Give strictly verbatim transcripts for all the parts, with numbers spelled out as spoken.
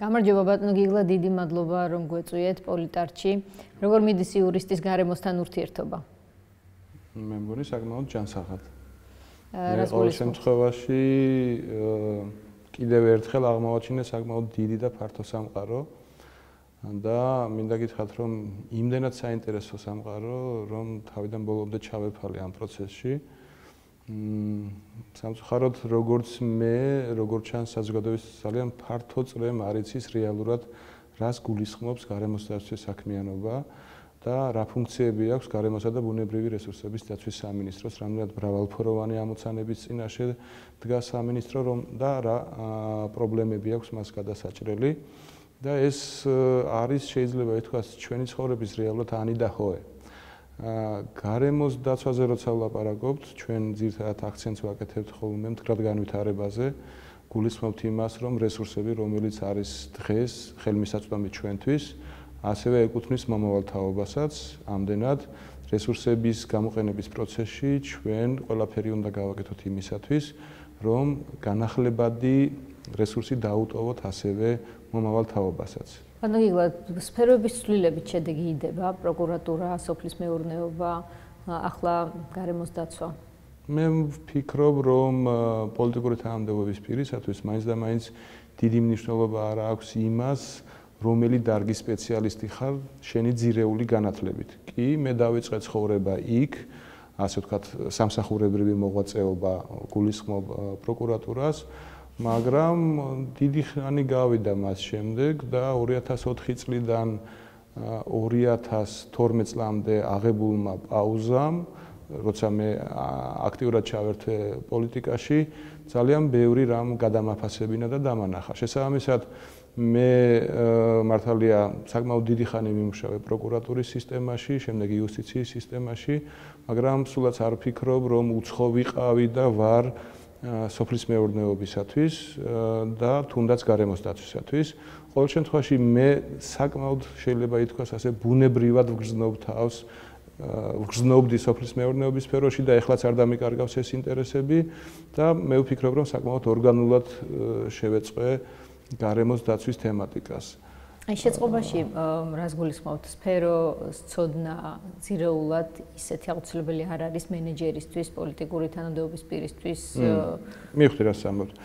გამარჯობა ბატონო გიგლა, დიდი მადლობა რომ გვეწვიეთ პოლიტარჩი. როგორ მიდის იურისტის გარემოსთან ურთიერთობა? მე მგონი საკმაოდ ჯანსაღად. რა ყოველ შემთხვევაში კიდევ ერთხელ აღმოვაჩინე საკმაოდ დიდი და ფართო სამყარო და მინდა გითხრათ რომ იმდენად საინტერესო სამყარო რომ თავიდან ბოლომდე ჩავეფალე ამ პროცესში. სამწუხაროდ როგორც მე, როგორც ჩანს საზოგადოების ძალიან ფართო წრემ არ იცის რეალურად რას გულისხმობს გარემოს დაცვის საქმიანობა და რა ფუნქციები აქვს გარემოსა და ბუნებრივი რესურსების დაცვის სამინისტროს, რამდენად მრავალფეროვანი ამოცანების წინაშე დგას სამინისტრო რომ და რა პრობლემები აქვს მას გადასაჭრელი და ეს არის შეიძლება ითქვას ჩვენი ცხოვრების რეალურად ანი და ჰოე. გარემოს დაცვაზე როცა ვლაპარაკობთ, ჩვენ ძირითადად აქცენტს ვაკეთებთ ხოლმე მდგრად განვითარებაზე, გულისხმობთ იმას, რომ რესურსები, რომელიც არის დღეს ხელმისაწვდომი ჩვენთვის, ასევე ეკუთვნის მომავალ თაობასაც, ამდენად რესურსების გამოყენების პროცესში ჩვენ ყველაფერი უნდა გავაკეთოთ იმისათვის, რომ განახლებადი რესურსი დაუტოვოთ ასევე მომავალ თაობასაც. ბატონო გიგლა, სფეროების ცვლილებით შედეგი იდება, პროკურატურა, სოფლის მეურნეობა, ახლა გარემოს დაცვა. მე ვფიქრობ, რომ პოლიტიკური თანამდებობის პირისათვის მაინც და მაინც დიდი მნიშვნელობა არ აქვს იმას, რომელი დარგის სპეციალისტი ხარ შენი ძირეული განათლებით. კი, მე დავიწყე ცხოვრება იქ, ასე ვთქვათ, სამსახურებრივი მოღვაწეობა გულისხმობ პროკურატურას, მაგრამ დიდი ხანი გავიდა მას შემდეგ და ორი ათას ოთხი წლიდან ორი ათას თორმეტ წლამდე აღებულმა პაუზამ, როცა მე აქტიურად ჩავერთე პოლიტიკაში, ძალიან ბევრი რამ გადამაფასებინა და დამანახა. შესაბამისად, მე მართალია საკმაოდ დიდი ხანი ვიმუშავე პროკურატურის სისტემაში, შემდეგ იუსტიციის სისტემაში, მაგრამ სულაც არ ვფიქრობ, რომ უცხო ვიყავი და ვარ სოფლის მეურნეობისათვის და თუნდაც გარემოს დაცვისათვის. ყოველ შემთხვევაში მე საკმაოდ შეიძლება ითქვას ასე ბუნებრივად ვგრძნობ თავს, ვგრძნობდი სოფლის მეურნეობის სფეროში და ეხლაც არ დამიკარგავს ეს ინტერესები და მე ვფიქრობ, რომ საკმაოდ ორგანულად შევეწყვე გარემოს დაცვის თემატიკას. აი შეწყობაში რას გულისხმობთ? სფერო სწოდნა ძირეულად ისეთი აუცილებელი არ არის მენეჯერისთვის, პოლიტიკური თანამდებობის პირისთვის. მივხვდი რას ამბობთ.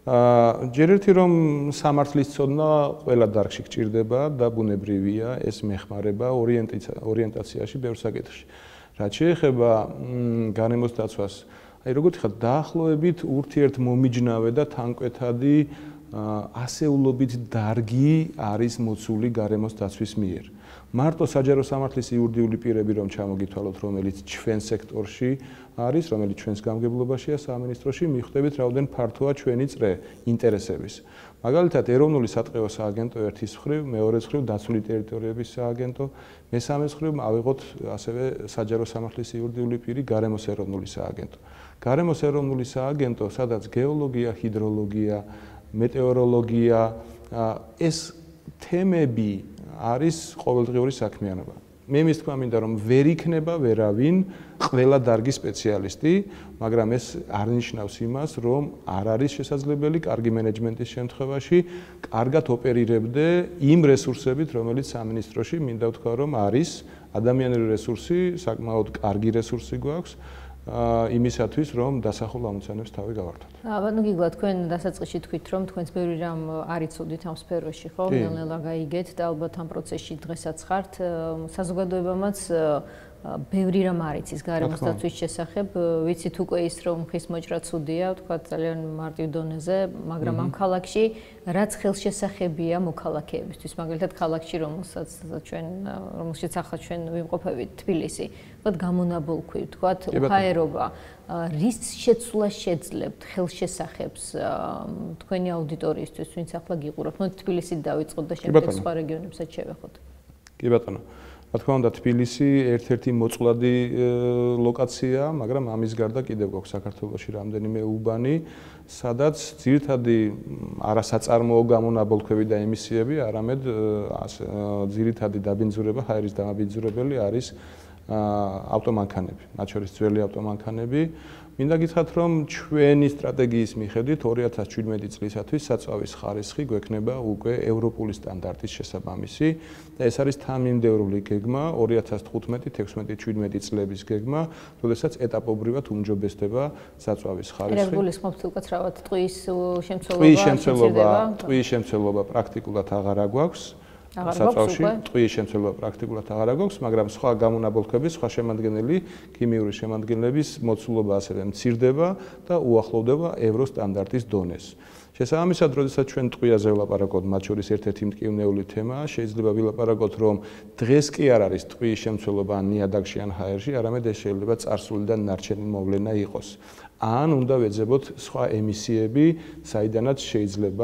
ჯერ ერთი რომ სამართლის სწოდნა ყველა დარგში გჭირდება და ბუნებრივია, ეს მეხმარება ორიენტაციაში ბევრ საკითხში. რაც შეეხება გარემოს დაცვას, აი როგორ ვთქვათ, დაახლოებით ურთიერთმომიჯნავე და თანკვეთადი ასეულობით დარგი არის მოცული გარემოს დაცვის მიერ. მარტო საჯარო სამართლის იურიდიული პირები რომ ჩამოგითვალოთ, რომელიც ჩვენ სექტორში არის, რომელიც ჩვენს გამგებლობაშია სამინისტროში, მიხვდებით რაოდენ ფართოა ჩვენი წრე ინტერესების. მაგალითად, ეროვნული სატყეო სააგენტო ერთის მხრივ, მეორეს მხრივ დაცული ტერიტორიების სააგენტო, მესამეს მხრივ ავიღოთ ასევე საჯარო სამართლის იურიდიული პირი გარემოს ეროვნული სააგენტო. გარემოს ეროვნული სააგენტო, სადაც გეოლოგია, ჰიდროლოგია, მეტეოროლოგია, ეს თემები არის ყოველდღიური საქმიანობა. მე მის თქმა მინდა რომ ვერ იქნება ვერავინ ყველა დარგის სპეციალისტი, მაგრამ ეს არ ნიშნავს იმას, რომ არ არის შესაძლებელი კარგი მენეჯმენტის შემთხვევაში კარგად ოპერირებდე იმ რესურსებით, რომელიც სამინისტროში მინდა ვთქვა, რომ არის ადამიანური რესურსი, საკმაოდ კარგი რესურსი გვაქვს. იმისათვის რომ დასახულ ამოცანებს თავი გავართოთ. ბატონო გიგლა, თქვენ დასაწყისში თქვით რომ თქვენს ბევრი რამ არ იცოდით ამ სფეროში, ხო? ნელ-ნელა გაიგეთ და ალბათ ამ პროცესში დღესაც ხართ. საზოგადოებამაც ბევრი რამ არ იცის გარემოს დაცვის შესახებ. ვიცით უკვე ის რომ ხის მოჭრა ცუდია, თქვა ძალიან მარტივ დონეზე, მაგრამ ამ ქალაქში რაც ხელშესახებია მოქალაქეებისთვის, მაგალითად ქალაქში რომელსაც ჩვენ რომელშიც ახლა ჩვენ ვიმყოფებით თბილისი, თქვა გამონაბოლქვი, თქვა უხაერობა, რის შეცვლა შეძლებთ ხელშესახებს თქვენი აუდიტორიისთვის, ვინც ახლა გიყურებთ. მოდი თბილისით დავიწყოთ და შემდეგ სხვა რეგიონებსაც შევეხოთ. კი ბატონო. რა თქმა უნდა, თბილისი ერთ-ერთი მოწყვლადი ლოკაცია, მაგრამ ამის გარდა კიდევ გვაქვს საქართველოში რამდენიმე უბანი, სადაც ძირითადი არასაწარმოო გამონაბოლქვები და ემისიები, არამედ ძირითადი დაბინძურება, ჰაერის დამაბინძურებელი არის ავტომანქანები, მათ შორის ძველი ავტომანქანები. მინდა გითხრათ, რომ ჩვენი სტრატეგიის მიხედვით ორი ათას შვიდმეტი წლისათვის საწვავის ხარისხი გვექნება უკვე ევროპული სტანდარტის შესაბამისი და ეს არის თანმიმდევრული გეგმა ორი ათას თხუთმეტი თექვსმეტი შვიდმეტი წლების გეგმა, როდესაც ეტაპობრივად უმჯობესდება საწვავის ხარისხი. ეს გულისხმობს უკაცრავად ტყვის შემცველობა, ტყვის შემცველობა, ტყვის შემცველობა პრაქტიკულად აღარ გვაქვს. საწვავში ტყვის შემცველობა პრაქტიკულად აღარ გვაქვს, მაგრამ სხვა გამონაბოლქვების, სხვა შემადგენელი ქიმიური შემადგენლების მოცულობა ასევე მცირდება და უახლოვდება ევრო სტანდარტის დონეს. შესაბამისად, როდესაც ჩვენ ტყვიაზე ვლაპარაკობთ, მათ შორის ერთ-ერთი მტკივნეული თემაა, შეიძლება ვილაპარაკოთ, რომ დღეს კი არ არის ტყვის შემცველობა ან ნიადაგში ან ჰაერში, არამედ ეს შეიძლება წარსული და ნარჩენი მოვლენა იყოს. ან უნდა ვეძებოთ სხვა ემისიები, საიდანაც შეიძლება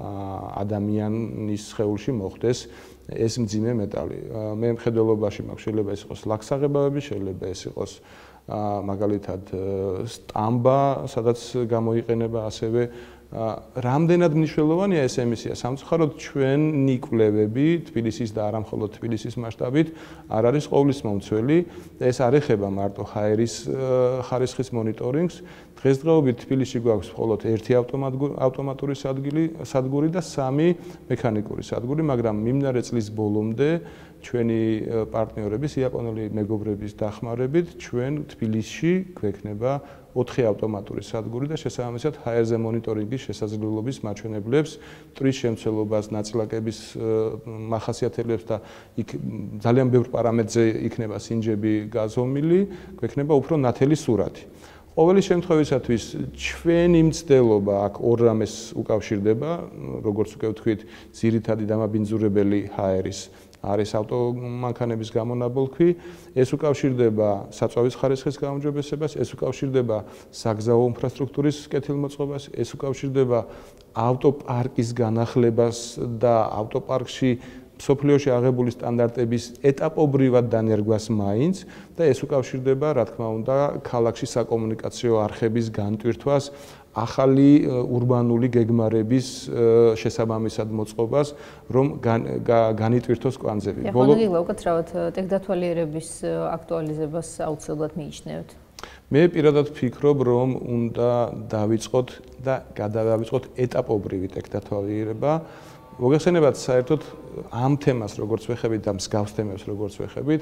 ადამიანის სხეულში მოხდეს ეს მძიმე მეტალი. მე მხედველობაში მაქვს, შეიძლება ეს იყოს ლაქსაღებავები, შეიძლება ეს იყოს მაგალითად სტამბა, სადაც გამოიყენება ასევე რამდენად მნიშვნელოვანია ეს ემისია. სამწუხაროდ ჩვენი კვლევები თბილისის და არა მხოლოდ თბილისის მასშტაბით არ არის ყოვლის მომცველი და ეს არ ეხება მარტო ჰაერის ხარისხის მონიტორინგს. დღესდღეობით თბილისში გვაქვს მხოლოდ ერთი ავტომატური სადგური და სამი მექანიკური სადგური, მაგრამ მიმდინარე წლის ბოლომდე ჩვენი პარტნიორების, იაპონელი მეგობრების დახმარებით ჩვენ თბილისში გვექნება ოთხი ავტომატური სადგური და შესაბამისად ჰაერზე მონიტორინგის შესაძლებლობის მაჩვენებლებს, ტყვის შემცველობას, ნაწილაკების მახასიათებლებს და იქ ძალიან ბევრ პარამეტრზე იქნება სინჯები გაზომილი, გვექნება უფრო ნათელი სურათი. ყოველი შემთხვევისათვის ჩვენი მცდელობა აქ ორ რამეს უკავშირდება, როგორც უკვე ვთქვით, ძირითადი დამაბინძურებელი ჰაერის არის ავტომანქანების გამონაბოლქვი, ეს უკავშირდება საწვავის ხარისხის გაუმჯობესებას, ეს უკავშირდება საგზაო ინფრასტრუქტურის კეთილმოწყობას, ეს უკავშირდება ავტოპარკის განახლებას და ავტოპარკში მსოფლიოში აღებული სტანდარტების ეტაპობრივად დანერგვას მაინც და ეს უკავშირდება, რა თქმა უნდა, ქალაქში საკომუნიკაციო არხების განტვირთვას, ახალი ურბანული გეგმარების შესაბამისად მოწყობას, რომ განიტვირთოს კვანძები. ბოლომდე უკაცრავად ტექდათვალიერების აქტუალიზებას აუცილებლად მიიჩნევთ. მე პირადად ვფიქრობ, რომ უნდა დავიწყოთ და გადავიწყოთ ეტაპობრივი ტექდათვალიერება. მოგეხსენებათ საერთოდ ამ თემას როგორც ვეხებით და მსგავს თემებს როგორც ვეხებით,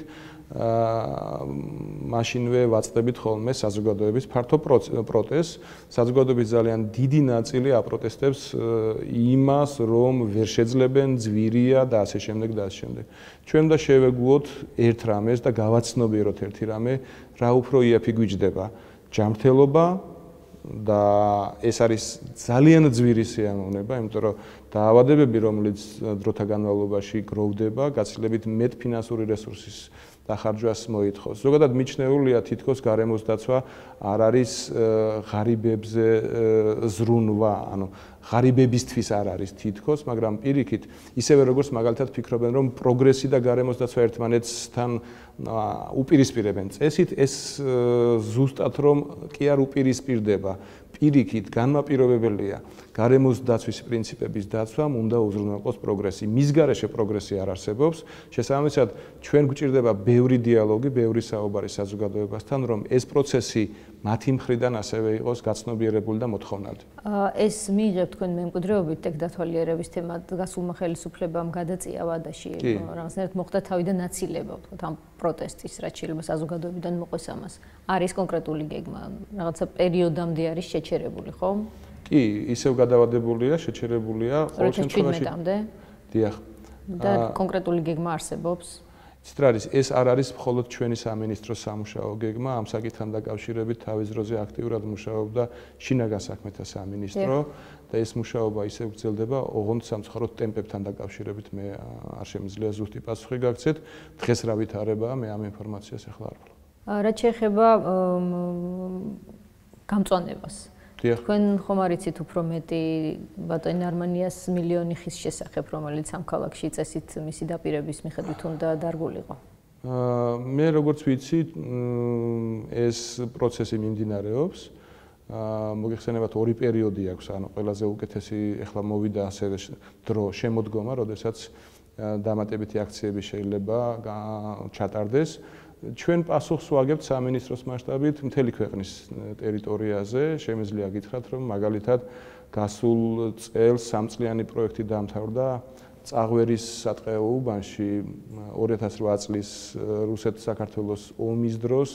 მაშინვე ვაწყდებით ხოლმე საზოგადოების ფართო პროტესტს. საზოგადოების ძალიან დიდი ნაწილი აპროტესტებს იმას, რომ ვერ შეძლებენ, ძვირია და ასე შემდეგ და ასე შემდეგ. ჩვენ უნდა შევეგუოთ ერთ რამეს და გავაცნობიეროთ ერთი რამე, რა უფრო იაფი გვიჯდება. ჯანმრთელობა და ეს არის ძალიან ძვირი სიამოვნება, იმიტომ რომ დაავადებები, რომელიც დროთა განმავლობაში გროვდება, გაცილებით მეტ ფინანსური რესურსის დახარჯვას მოითხოვს. ზოგადად მიჩნეულია თითქოს გარემოს დაცვა არ არის ღარიბებზე ზრუნვა, ანუ ღარიბებისთვის არ არის თითქოს, მაგრამ პირიქით, ისევე როგორც მაგალითად ფიქრობენ, რომ პროგრესი და გარემოს დაცვა ერთმანეთსთან უპირისპირებენ წესით, ეს ზუსტად რომ კი არ უპირისპირდება. პირიქით, განმაპირობებელია გარემოს დაცვის პრინციპების დაცვამ უნდა უზრუნველყოს პროგრესი. მის გარეშე პროგრესი არ არსებობს. შესაბამისად, ჩვენ გვჭირდება ბევრი დიალოგი, ბევრი საუბარი საზოგადოებასთან, რომ ეს პროცესი მათი მხრიდან ასევე იყოს გაცნობიერებული და მოთხოვნადი. ეს მიიღებთ თქვენ მემკვიდრეობით ტექდათვალიერების თემა გასულმა ხელისუფლებამ გადაწია ვადაში, რაღაცნაირად მოხდა თავიდან აცილება, ვთქვათ, ამ პროტესტის, რაც შეიძლება საზოგადოებიდან მოყვეს ამას. არის კონკრეტული გეგმა, რაღაცა პერიოდამდე არის შეჩერებული, ხო? კი, ისევ გადავადებულია, შეჩერებულია ყოველ შემთხვევაში. დიახ. და კონკრეტული გეგმა არსებობს? ცდრარის ეს არ არის მხოლოდ ჩვენი სამინისტროს სამუშაო გეგმა, ამ საკითხთან დაკავშირებით თავის დროზე აქტიურად მუშაობდა შინაგან საქმეთა სამინისტრო და ეს მუშაობა ისევ გრძელდება, ოღონდ სამწუხაროდ ტემპებთან დაკავშირებით მე არ შემიძლია ზუსტი პასუხი გაგცეთ. დღეს რა ვითარებაა, მე ამ ინფორმაციას ახლა არ ვარ. რაც შეეხება გამწვანებას. თქვენ ხომ არიცით უფრო მეტი ბატონ არმანიას მილიონი ხის შესახებ, რომელიც ამ ქალაქში წესით მისი დაპირების მიხედვით უნდა დარგულიყო? მე როგორც ვიცი, ეს პროცესი მიმდინარეობს. მოგეხსენებათ, ორი პერიოდი აქვს, ანუ ყველაზე უკეთესი ეხლა მოვიდა ასევე დრო შემოდგომა, როდესაც დამატებითი აქციები შეიძლება ჩატარდეს. ჩვენ პასუხს ვაგებთ სამინისტროს მასშტაბით მთელი ქვეყნის ტერიტორიაზე. შემიძლია გითხრათ, რომ მაგალითად გასულ წელს სამწლიანი პროექტი დაამთავრდა წაღვერის სატყეო უბანში ორი ათას რვა წლის რუსეთ-საქართველოს ომის დროს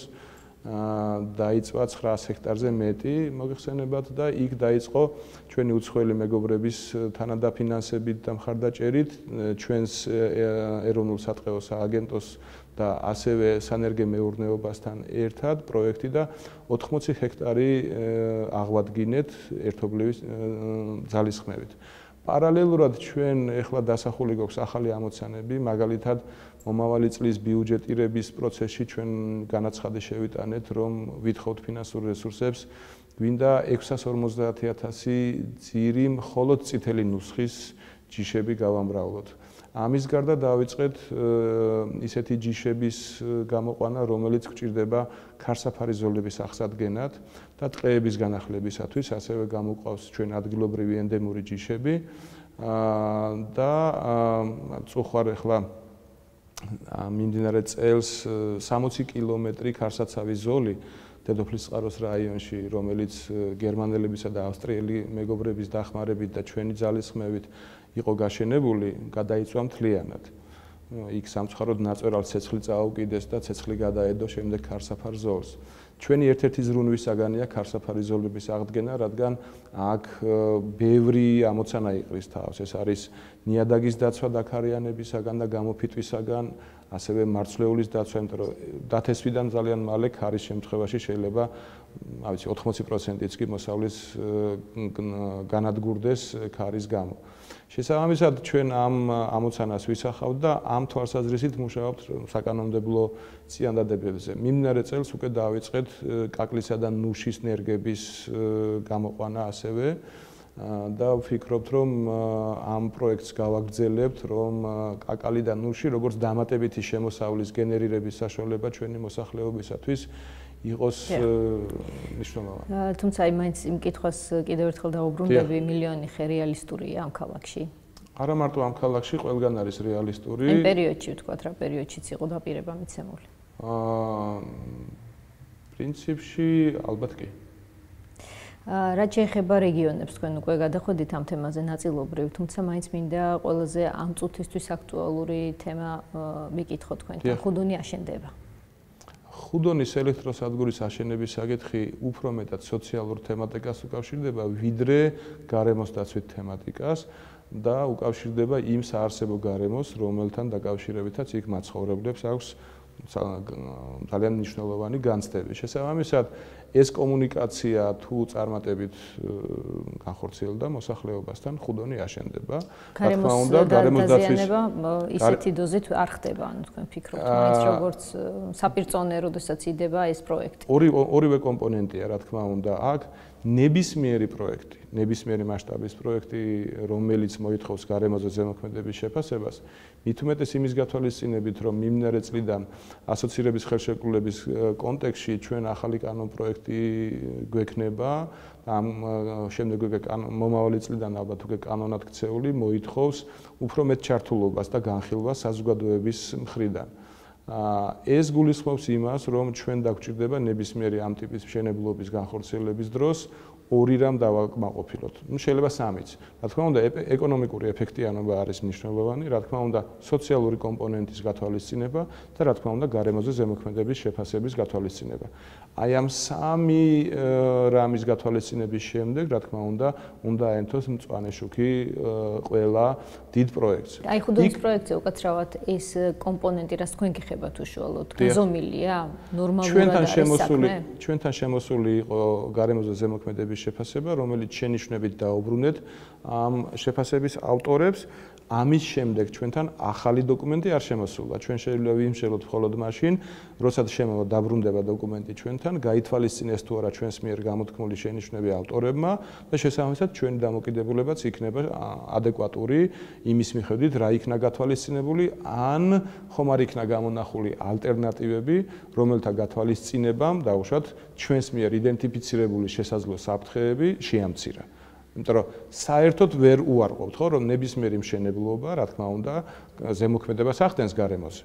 დაიწვა ცხრაას ჰექტარზე მეტი მოგეხსენებათ და იქ დაიწყო ჩვენი უცხოელი მეგობრების თანადაფინანსებით და მხარდაჭერით ჩვენს ეროვნულ სატყეო სააგენტოს და ასევე სანერგე მეურნეობასთან ერთად პროექტი და ოთხმოცი ჰექტარი აღვადგინეთ ერთობლივი ძალისხმევით. პარალელურად ჩვენ ეხლა დასახული გვაქვს ახალი ამოცანები, მაგალითად მომავალი წლის ბიუჯეტირების პროცესში ჩვენ განაცხადი შევიტანეთ, რომ ვითხოვთ ფინანსურ რესურსებს, გვინდა ექვსას ორმოცდაათი ათასი ძირი მხოლოდ წითელი ნუსხის ჯიშები გავამრავლოთ. ამის გარდა დავიწყეთ ისეთი ჯიშების გამოყვანა, რომელიც გვჭირდება ქარსაფარი ზოლების აღსადგენად და ტყეების განახლებისათვის, ასევე გამოყვავს ჩვენ ადგილობრივი ენდემური ჯიშები და წუხვარ ახლა მიმდინარე წელს სამოცი კილომეტრი ქარსაცავი ზოლი დედოფლისწყაროს რაიონში, რომელიც გერმანელებისა და ავსტრიელი მეგობრების დახმარებით და ჩვენი ძალისხმევით იყო გაშენებული, გადაიწვა მთლიანად. იქ სამწუხაროდ ნაწვერალს ცეცხლი წაუკიდეს და ცეცხლი გადაედო შემდეგ ქარსაფარ ზოლს. ჩვენი ერთ-ერთი ზრუნვის საგანია ქარსაფარი ზოლების აღდგენა, რადგან აქ ბევრი ამოცანა იყრის თავს. ეს არის ნიადაგის დაცვა დაქარიანებისაგან და გამოფიტვისაგან, ასევე მარცვლეულის დაცვა, იმიტომ რომ დათესვიდან ძალიან მალე ქარის შემთხვევაში შეიძლება, რა ვიცი, ოთხმოცი პროცენტიც კი მოსავლის განადგურდეს ქარის გამო. შესაბამისად, ჩვენ ამ ამოცანას ვისახავთ და ამ თვალსაზრისით მუშაობთ საკანონმდებლო წიანდადებებზე. მიმდინარე წელს უკვე დავიწყეთ კაკლისა და ნუშის ნერგების გამოყვანა ასევე და ვფიქრობთ, რომ ამ პროექტს გავაგრძელებთ, რომ კაკალი და ნუში, როგორც დამატებითი შემოსავლის გენერირების საშუალება ჩვენი მოსახლეობისათვის იყოს მნიშვნელოვანი. თუმცა აი მაინც იმ კითხვას კიდევ ერთხელ დავუბრუნდები, მილიონი ხე რეალისტურია ამ ქალაქში? არა მარტო ამ ქალაქში, ყველგან არის რეალისტური. იმ პერიოდში ვთქვათ, რა პერიოდშიც იყო დაპირება მიცემული? აა პრინციპში ალბათ კი. რაც შეეხება რეგიონებს, თქვენ უკვე გადახვედით ამ თემაზე ნაწილობრივ, თუმცა მაინც მინდა ყველაზე ამ წუთისთვის აქტუალური თემა მიკითხოთ თქვენთან. ხუდონი აშენდება. ხუდონის ელექტროსადგურის აშენების საკითხი უფრო მეტად სოციალურ თემატიკას უკავშირდება, ვიდრე გარემოს დაცვით თემატიკას და უკავშირდება იმ საარსებო გარემოს, რომელთან დაკავშირებითაც იქ მაცხოვრებლებს აქვს ძალიან მნიშვნელოვანი განცდები. შესაბამისად, ეს კომუნიკაცია თუ წარმატებით განხორციელდა მოსახლეობასთან, ხუდონი აშენდება. რა თქმა უნდა, გარემოს დაზიანება ისეთი დოზით არ ხდება, ანუ თქვენ ფიქრობთ, მაინც როგორც საპირწონე, როდესაც იდება ეს პროექტი. ორი ორივე კომპონენტია, რა თქმა უნდა, აქ ნებისმიერი პროექტი, ნებისმიერი მასშტაბის პროექტი, რომელიც მოითხოვს გარემოზე ზემოქმედების შეფასებას, მით უმეტეს იმის გათვალისწინებით, რომ მიმდინარე წლიდან ასოცირების ხელშეკრულების კონტექსტში ჩვენ ახალი კანონ პროექტი გვექნება, ამ შემდეგ უკვე მომავალი წლიდან ალბათ უკვე კანონად ქცეული მოითხოვს უფრო მეტ ჩართულობას და განხილვას საზოგადოების მხრიდან. ეს გულისხმობს იმას, რომ ჩვენ დაგვჭირდება ნებისმიერი ამ ტიპის მშენებლობის განხორციელების დროს ორი რამ დავაკმაყოფილოთ. ნუ შეიძლება სამიც. რა თქმა უნდა, ეკონომიკური ეფექტიანობა არის მნიშვნელოვანი, რა თქმა უნდა, სოციალური კომპონენტის გათვალისწინება და რა თქმა უნდა, გარემოზე ზემოქმედების შეფასების გათვალისწინება. აი ამ სამი რამის გათვალისწინების შემდეგ, რა თქმა უნდა, უნდა აერთოს მწვანე შუქი ყველა დიდ პროექტს. აი ხუდონის პროექტზე უკაცრავად ეს კომპონენტი რაც თქვენ გიხებათ უშუალოდ, გაზომილია, ნორმალურად არის საქმე? ჩვენთან შემოსული იყო გარემოზე ზემოქმედების შეფასება, რომელიც შენიშვნებით დაუბრუნეთ ამ შეფასების ავტორებს. ამის შემდეგ ჩვენთან ახალი დოკუმენტი არ შემოსულა. ჩვენ შეიძლება ვიმსჯელოთ მხოლოდ მაშინ, როდესაც შემოვა დაბრუნდება დოკუმენტი ჩვენთან, გაითვალისწინეს თუ არა ჩვენს მიერ გამოთქმული შენიშვნები ავტორებმა და შესაბამისად ჩვენი დამოკიდებულებაც იქნება ადეკვატური იმის მიხედვით, რა იქნა გათვალისწინებული, ან ხომ არ იქნა გამონახული ალტერნატივები, რომელთა გათვალისწინებამ დაუშვათ ჩვენს მიერ იდენტიფიცირებული შესაძლო საფრთხეები შეამცირა. იმიტომ რომ საერთოდ ვერ უარყოფთ, ხო, რომ ნებისმიერი მშენებლობა, რა თქმა უნდა, ზემოქმედებას ახდენს გარემოზე.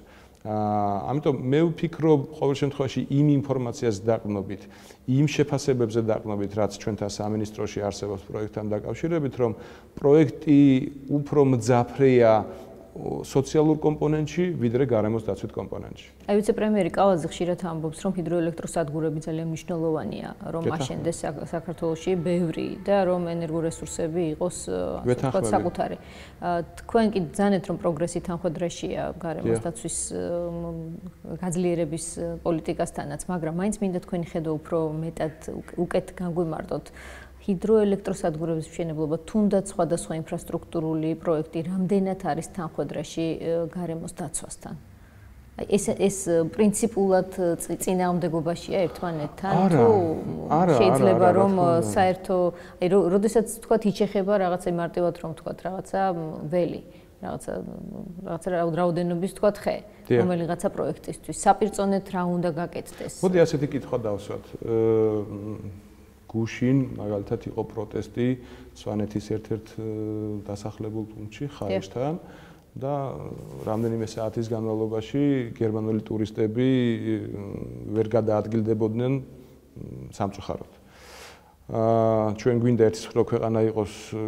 აა ამიტომ მე ვფიქრობ ყოველ შემთხვევაში იმ ინფორმაციას დაყრდნობით, იმ შეფასებებზე დაყრდნობით, რაც ჩვენთან სამინისტროში არსებობს პროექტთან დაკავშირებით, რომ პროექტი უფრო მძაფრია სოციალურ კომპონენტში, ვიდრე გარემოს დაცვით კომპონენტში. აი ვიცე-პრემიერი კალაძე ხშირად ამბობს, რომ ჰიდროელექტროსადგურები ძალიან მნიშვნელოვანია, რომ აშენდეს საქართველოში ბევრი და რომ ენერგორესურსები იყოს თქვათ საკუთარი. თქვენ კი ძანეთ, რომ პროგრესი თანხმდრაშია გარემოს დაცვის გაძლიერების პოლიტიკასთანაც, მაგრამ მაინც მინდა თქვენი ხედვა უფრო მეტად უკეთ განგვიმარტოთ. ჰიდროელექტროსადგურების მშენებლობა, თუნდაც სხვადასხვა ინფრასტრუქტურული პროექტი, რამდენად არის თანხმდრაში გარემოს დაცვასთან? აი ეს ეს პრინციპულად წინააღმდეგობაშია ერთმანეთთან თუ შეიძლება რომ საერთო აი როდესაც თქვა იჩეხება რაღაცა მარტივად რომ თქვა რაღაცა ველი, რაღაცა რაღაცა რაოდენობის თქვა ხე, რომელიღაცა პროექტისთვის საპირწონეთ რა უნდა გაკეთდეს? მოდი ასეთი კითხვა დავსვათ. გუშინ მაგალითად იყო პროტესტი სვანეთის ერთ-ერთ დასახლებულ პუნქტში ხაეშთან და რამდენიმე საათის განმავლობაში გერმანული ტურისტები ვერ გადაადგილდებოდნენ სამწუხაროდ. აა ჩვენ გვინდა ერთ სხვა ქვეყანა იყოს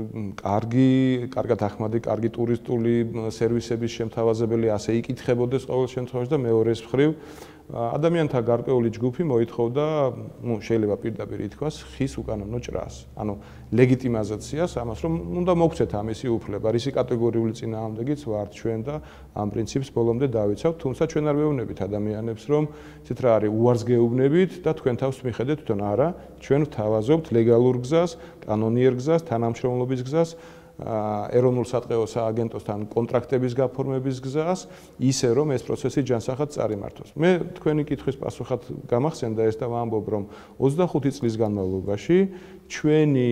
კარგი, კარგად ახმადი, კარგი ტურისტული სერვისების შემთავაზებელი, ასე იკითხებოდეს ყოველ შემთხვევაში და მეორეს მხრივ ადამიანთა გარკვეული ჯგუფი მოითხოვდა, ну, შეიძლება პირდაპირ ითქვას, ხის უკანონო ჭრას. ანუ ლეგიტიმიზაციას ამას, რომ უნდა მოგცეთ ამისი უფლება. რისი კატეგორიული წინააღმდეგიც ვართ ჩვენ და ამ პრინციპს ბოლომდე დავიცავთ, თუმცა ჩვენ არ ვეუბნებით ადამიანებს, რომ ისეთ რა არის უარს გეუბნებით და თქვენ თავს მიხედეთ თვითონ არა, ჩვენ ვთავაზობთ ლეგალურ გზას, კანონიერ გზას, თანამშრომლობის გზას. ეროვნულ სატყეო სააგენტოსთან კონტრაქტების გაფორმების გზას, ისე რომ ეს პროცესი ჯანსაღად წარიმართოს. მე თქვენი კითხვის პასუხად გამახსენდა ეს და ვამბობ, რომ ოცდახუთი წლის განმავლობაში ჩვენი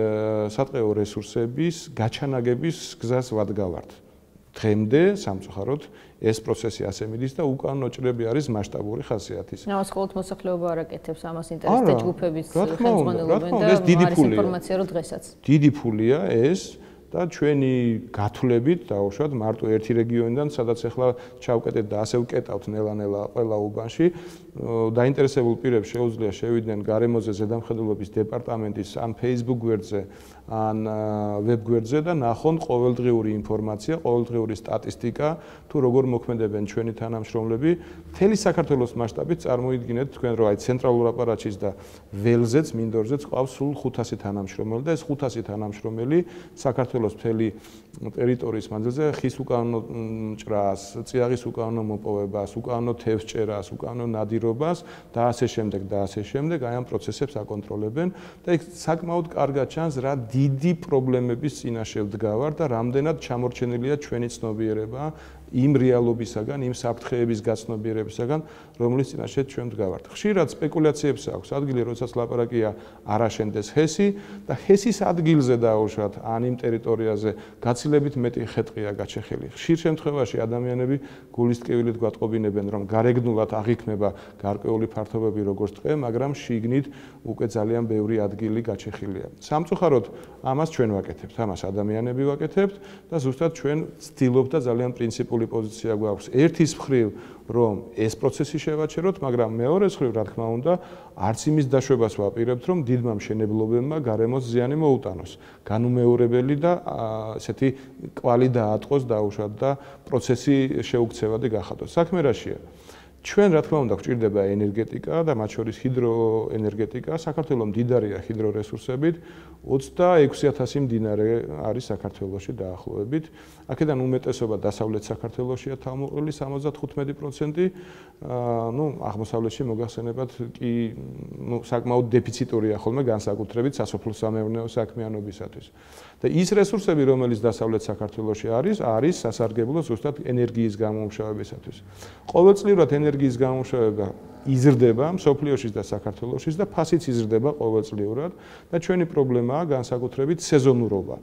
სატყეო რესურსების გაჩანაგების გზას ვადგავართ. დღემდე სამწუხაროდ ეს პროცესი ასე მიდის და უკანონო ჭრები არის მასშტაბური ხასიათის. ნაოს ყოველთ მოსახლეობა არ აკეთებს ამას ინტერესთა ჯგუფების ხელმძღვანელობენ და არის ინფორმაცია რომ დღესაც. დიდი ფულია ეს და ჩვენი გათვლებით დაუშვათ მარტო ერთი რეგიონიდან, სადაც ახლა ჩავკეტეთ და ასე ვკეტავთ ნელა-ნელა ყველა უბანში, დაინტერესებულ პირებს შეუძლია შევიდნენ გარემოზე ზედამხედველობის დეპარტამენტის ან Facebook გვერდზე, ან ვებ გვერდზე და ნახონ ყოველდღიური ინფორმაცია, ყოველდღიური სტატისტიკა, თუ როგორ მოქმედებენ ჩვენი თანამშრომლები, მთელი საქართველოს მასშტაბით წარმოიდგინეთ თქვენ, რომ აი ცენტრალურ აპარატშიც და ველზეც, მინდორზეც ყავს სულ ხუთასი თანამშრომელი და ეს ხუთასი თანამშრომელი საქართველოს მთელი ტერიტორიის მანძილზე ხის უკანონო ჭრას, წიაღის უკანონო მოპოვებას, უკანონო თევზჭერას, უკანონო ნადირობას და ასე შემდეგ და ასე შემდეგ აი ამ პროცესებს აკონტროლებენ და იქ საკმაოდ კარგად ჩანს რა დიდი პრობლემების წინაშე ვდგავარ და რამდენად ჩამორჩენილია ჩვენი ცნობიერება იმ რეალობისაგან, იმ საფრთხეების გაცნობიერებისაგან, რომლის წინაშე ჩვენ ვდგავართ. ხშირად სპეკულაციებს აქვს ადგილი, როდესაც ლაპარაკია არ აშენდეს ჰესი და ჰესის ადგილზე დაუშვათ ან იმ ტერიტორიაზე გაცილებით მეტი ხეტყია გაჩეხილი. ხშირ შემთხვევაში ადამიანები გულისტკივილით გვატყობინებენ, რომ გარეგნულად აღიქმება გარკვეული ფართობები როგორც ტყე, მაგრამ შიგნით უკვე ძალიან ბევრი ადგილი გაჩეხილია. სამწუხაროდ ამას ჩვენ ვაკეთებთ, ამას ადამიანები ვაკეთებთ და ზუსტად ჩვენ ვცდილობთ და ძალიან პრინციპული პოზიცია გვაქვს ერთის მხრივ რომ ეს პროცესი შევაჩეროთ, მაგრამ მეორეს მხრივ რა თქმა უნდა არც იმის დაშვებას ვაპირებთ, რომ დიდმა მშენებლობებმა გარემოს ზიანი მოუტანოს. განუმეორებელი და ესეთი კვალი დაატყოს დაუშვათ და პროცესი შეუქცევადი გახადოს. საქმე რაშია? ჩვენ რა თქმა უნდა გვჭირდება ენერგეტიკა და მათ შორის ჰიდროენერგეტიკა. საქართველოს მდიდარია ჰიდრორესურსებით, ოცდაექვსი ათასი მდინარე არის საქართველოში დაახლოებით. აქედან უმეტესობა დასავლეთ საქართველოშია თავმოყრილი სამოცდათხუთმეტი პროცენტი. ნუ აღმოსავლეთში მოგახსენებათ კი ნუ საკმაოდ დეფიციტურია ხოლმე განსაკუთრებით სასოფლო-სამეურნეო საქმიანობისათვის. და ის რესურსები, რომელიც დასავლეთ საქართველოში არის, არის სასარგებლო ზუსტად ენერგიის გამომუშავებისათვის. ყოველწლიურად ენერგიის გამომუშავება იზრდება მსოფლიოშიც და საქართველოშიც და ფასიც იზრდება ყოველწლიურად და ჩვენი პრობლემაა განსაკუთრებით სეზონურობა.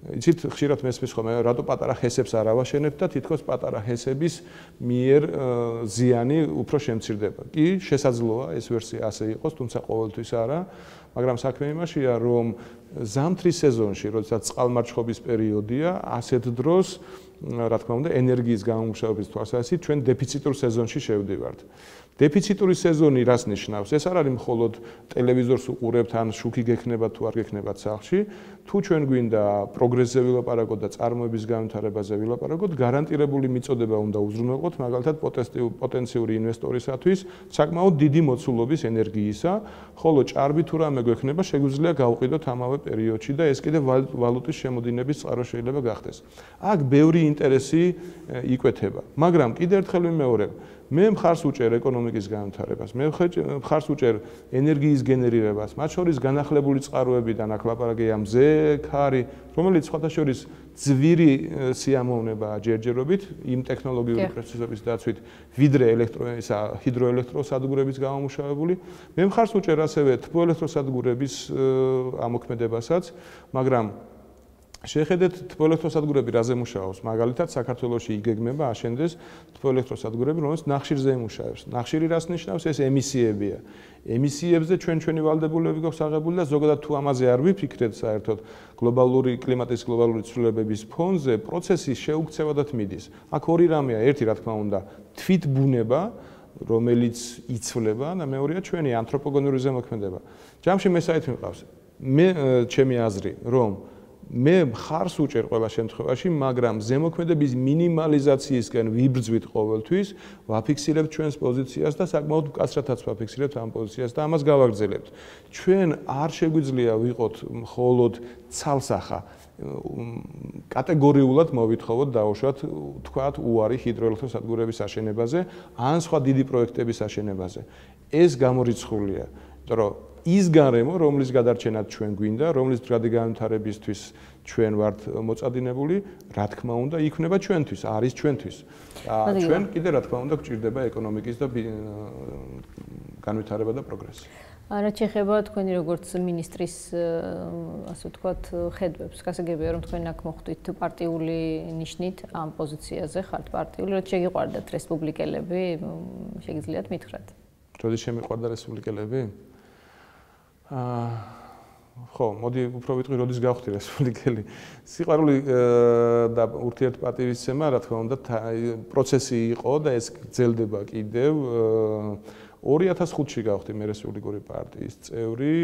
იცით, ხშირად მესმის ხოლმე, რატო პატარა ჰესებს არ ავაშენებთ და თითქოს პატარა ჰესების მიერ ზიანი უფრო შემცირდება. კი, შესაძლოა ეს ვერსია ასე იყოს, თუმცა ყოველთვის არა, მაგრამ საქმე იმაშია, რომ ზამთრის სეზონში, როდესაც წყალმარჩხობის პერიოდია, ასეთ დროს, რა თქმა უნდა, ენერგიის გამომუშავების თვალსაზრისით ჩვენ დეფიციტურ სეზონში შევდივართ. დეფიციტური სეზონი რას ნიშნავს? ეს არ არის მხოლოდ ტელევიზორს უყურებთ ან შუქი გექნება თუ არ გექნებათ სახლში, თუ ჩვენ გვინდა პროგრესზე ვილაპარაკოთ და წარმოების განვითარებაზე ვილაპარაკოთ, გარანტირებული მიწოდება უნდა უზრუნველყოთ, მაგალითად პოტენციური ინვესტორისათვის საკმაოდ დიდი მოცულობის ენერგიისა, ხოლო ჭარბი თუ რამე გვექნება, შეგვიძლია გავყიდოთ ამავე პერიოდში და ეს კიდე ვალუტის შემოდინების წყარო შეიძლება გახდეს. აქ ბევრი ინტერესი იკვეთება, მაგრამ კიდევ ერთხელ ვიმეორებ, მე მხარს უჭერ ეკონომიკის განვითარებას, მე მხარს უჭერ ენერგიის გენერირებას, მათ შორის განახლებული წყაროებიდან აქ ლაპარაკია მზე, ქარი, რომელიც სხვათა შორის ძვირი სიამოვნებაა ჯერჯერობით იმ ტექნოლოგიური პროცესების დაცვით, ვიდრე ელექტროისა ჰიდროელექტროსადგურების გამომუშავებული. მე მხარს უჭერ ასევე თბოელექტროსადგურების ამოქმედებასაც, მაგრამ შეხედეთ თბოელექტროსადგურები რაზე მუშაობს. მაგალითად, საქართველოში იგეგმება აშენდეს თბოელექტროსადგურები, რომელიც ნახშირზე იმუშავებს. ნახშირი რას ნიშნავს? ეს ემისიებია. ემისიებზე ჩვენ ჩვენი ვალდებულები გვაქვს აღებული და ზოგადად თუ ამაზე არ ვიფიქრეთ საერთოდ გლობალური კლიმატის გლობალური ცვლილებების ფონზე, პროცესი შეუქცევადად მიდის. აქ ორი რამეა, ერთი რა თქმა უნდა, თვითბუნება, რომელიც იცვლება და მეორეა ჩვენი ანთროპოგენური ზემოქმედება. ჯამში მე საით მიყავს. მე ჩემი აზრი, რომ მე მხარს უჭერ ყველა შემთხვევაში, მაგრამ ზემოქმედების მინიმალიზაციისკენ ვიბრძვით ყოველთვის, ვაფიქსირებთ ჩვენს პოზიციას და საკმაოდ მკაცრათაც ვაფიქსირებთ ამ პოზიციას და ამას გავაგრძელებთ. ჩვენ არ შეგვიძლია ვიყოთ მხოლოდ ცალსახა, კატეგორიულად მოვითხოვოთ დაუშვათ, თქვათ, უარი ჰიდროელექტროსადგურების აშენებაზე, ან სხვა დიდი პროექტების აშენებაზე. ეს გამორიცხულია, იმიტომ რომ ის გარემო, რომლის გადარჩენად ჩვენ გვინდა, რომლის მდგრადი განვითარებისთვის ჩვენ ვართ მოწადინებული, რა თქმა უნდა, იქნება ჩვენთვის, არის ჩვენთვის. და ჩვენ კიდე რა თქმა უნდა გვჭირდება ეკონომიკის და განვითარება და პროგრესი. რაც შეეხება თქვენი როგორც მინისტრის, ასე ვთქვათ, ხედვებს, გასაგებია რომ თქვენ აქ მოხვდით პარტიული ნიშნით ამ პოზიციაზე, ხართ პარტიული, რაც შეგიყვარდათ რესპუბლიკელები, შეგიძლიათ მითხრათ. როდის შემიყვარდა რესპუბლიკელები? ხო, მოდი უფრო ვიტყვი, როდის გავხდი რესპუბლიკელი. სიყვარული და ურთიერთპატივისცემა, რა თქმა უნდა, პროცესი იყო და ეს გრძელდება კიდევ. ორი ათას ხუთში გავხდი მე რესპუბლიკური პარტიის წევრი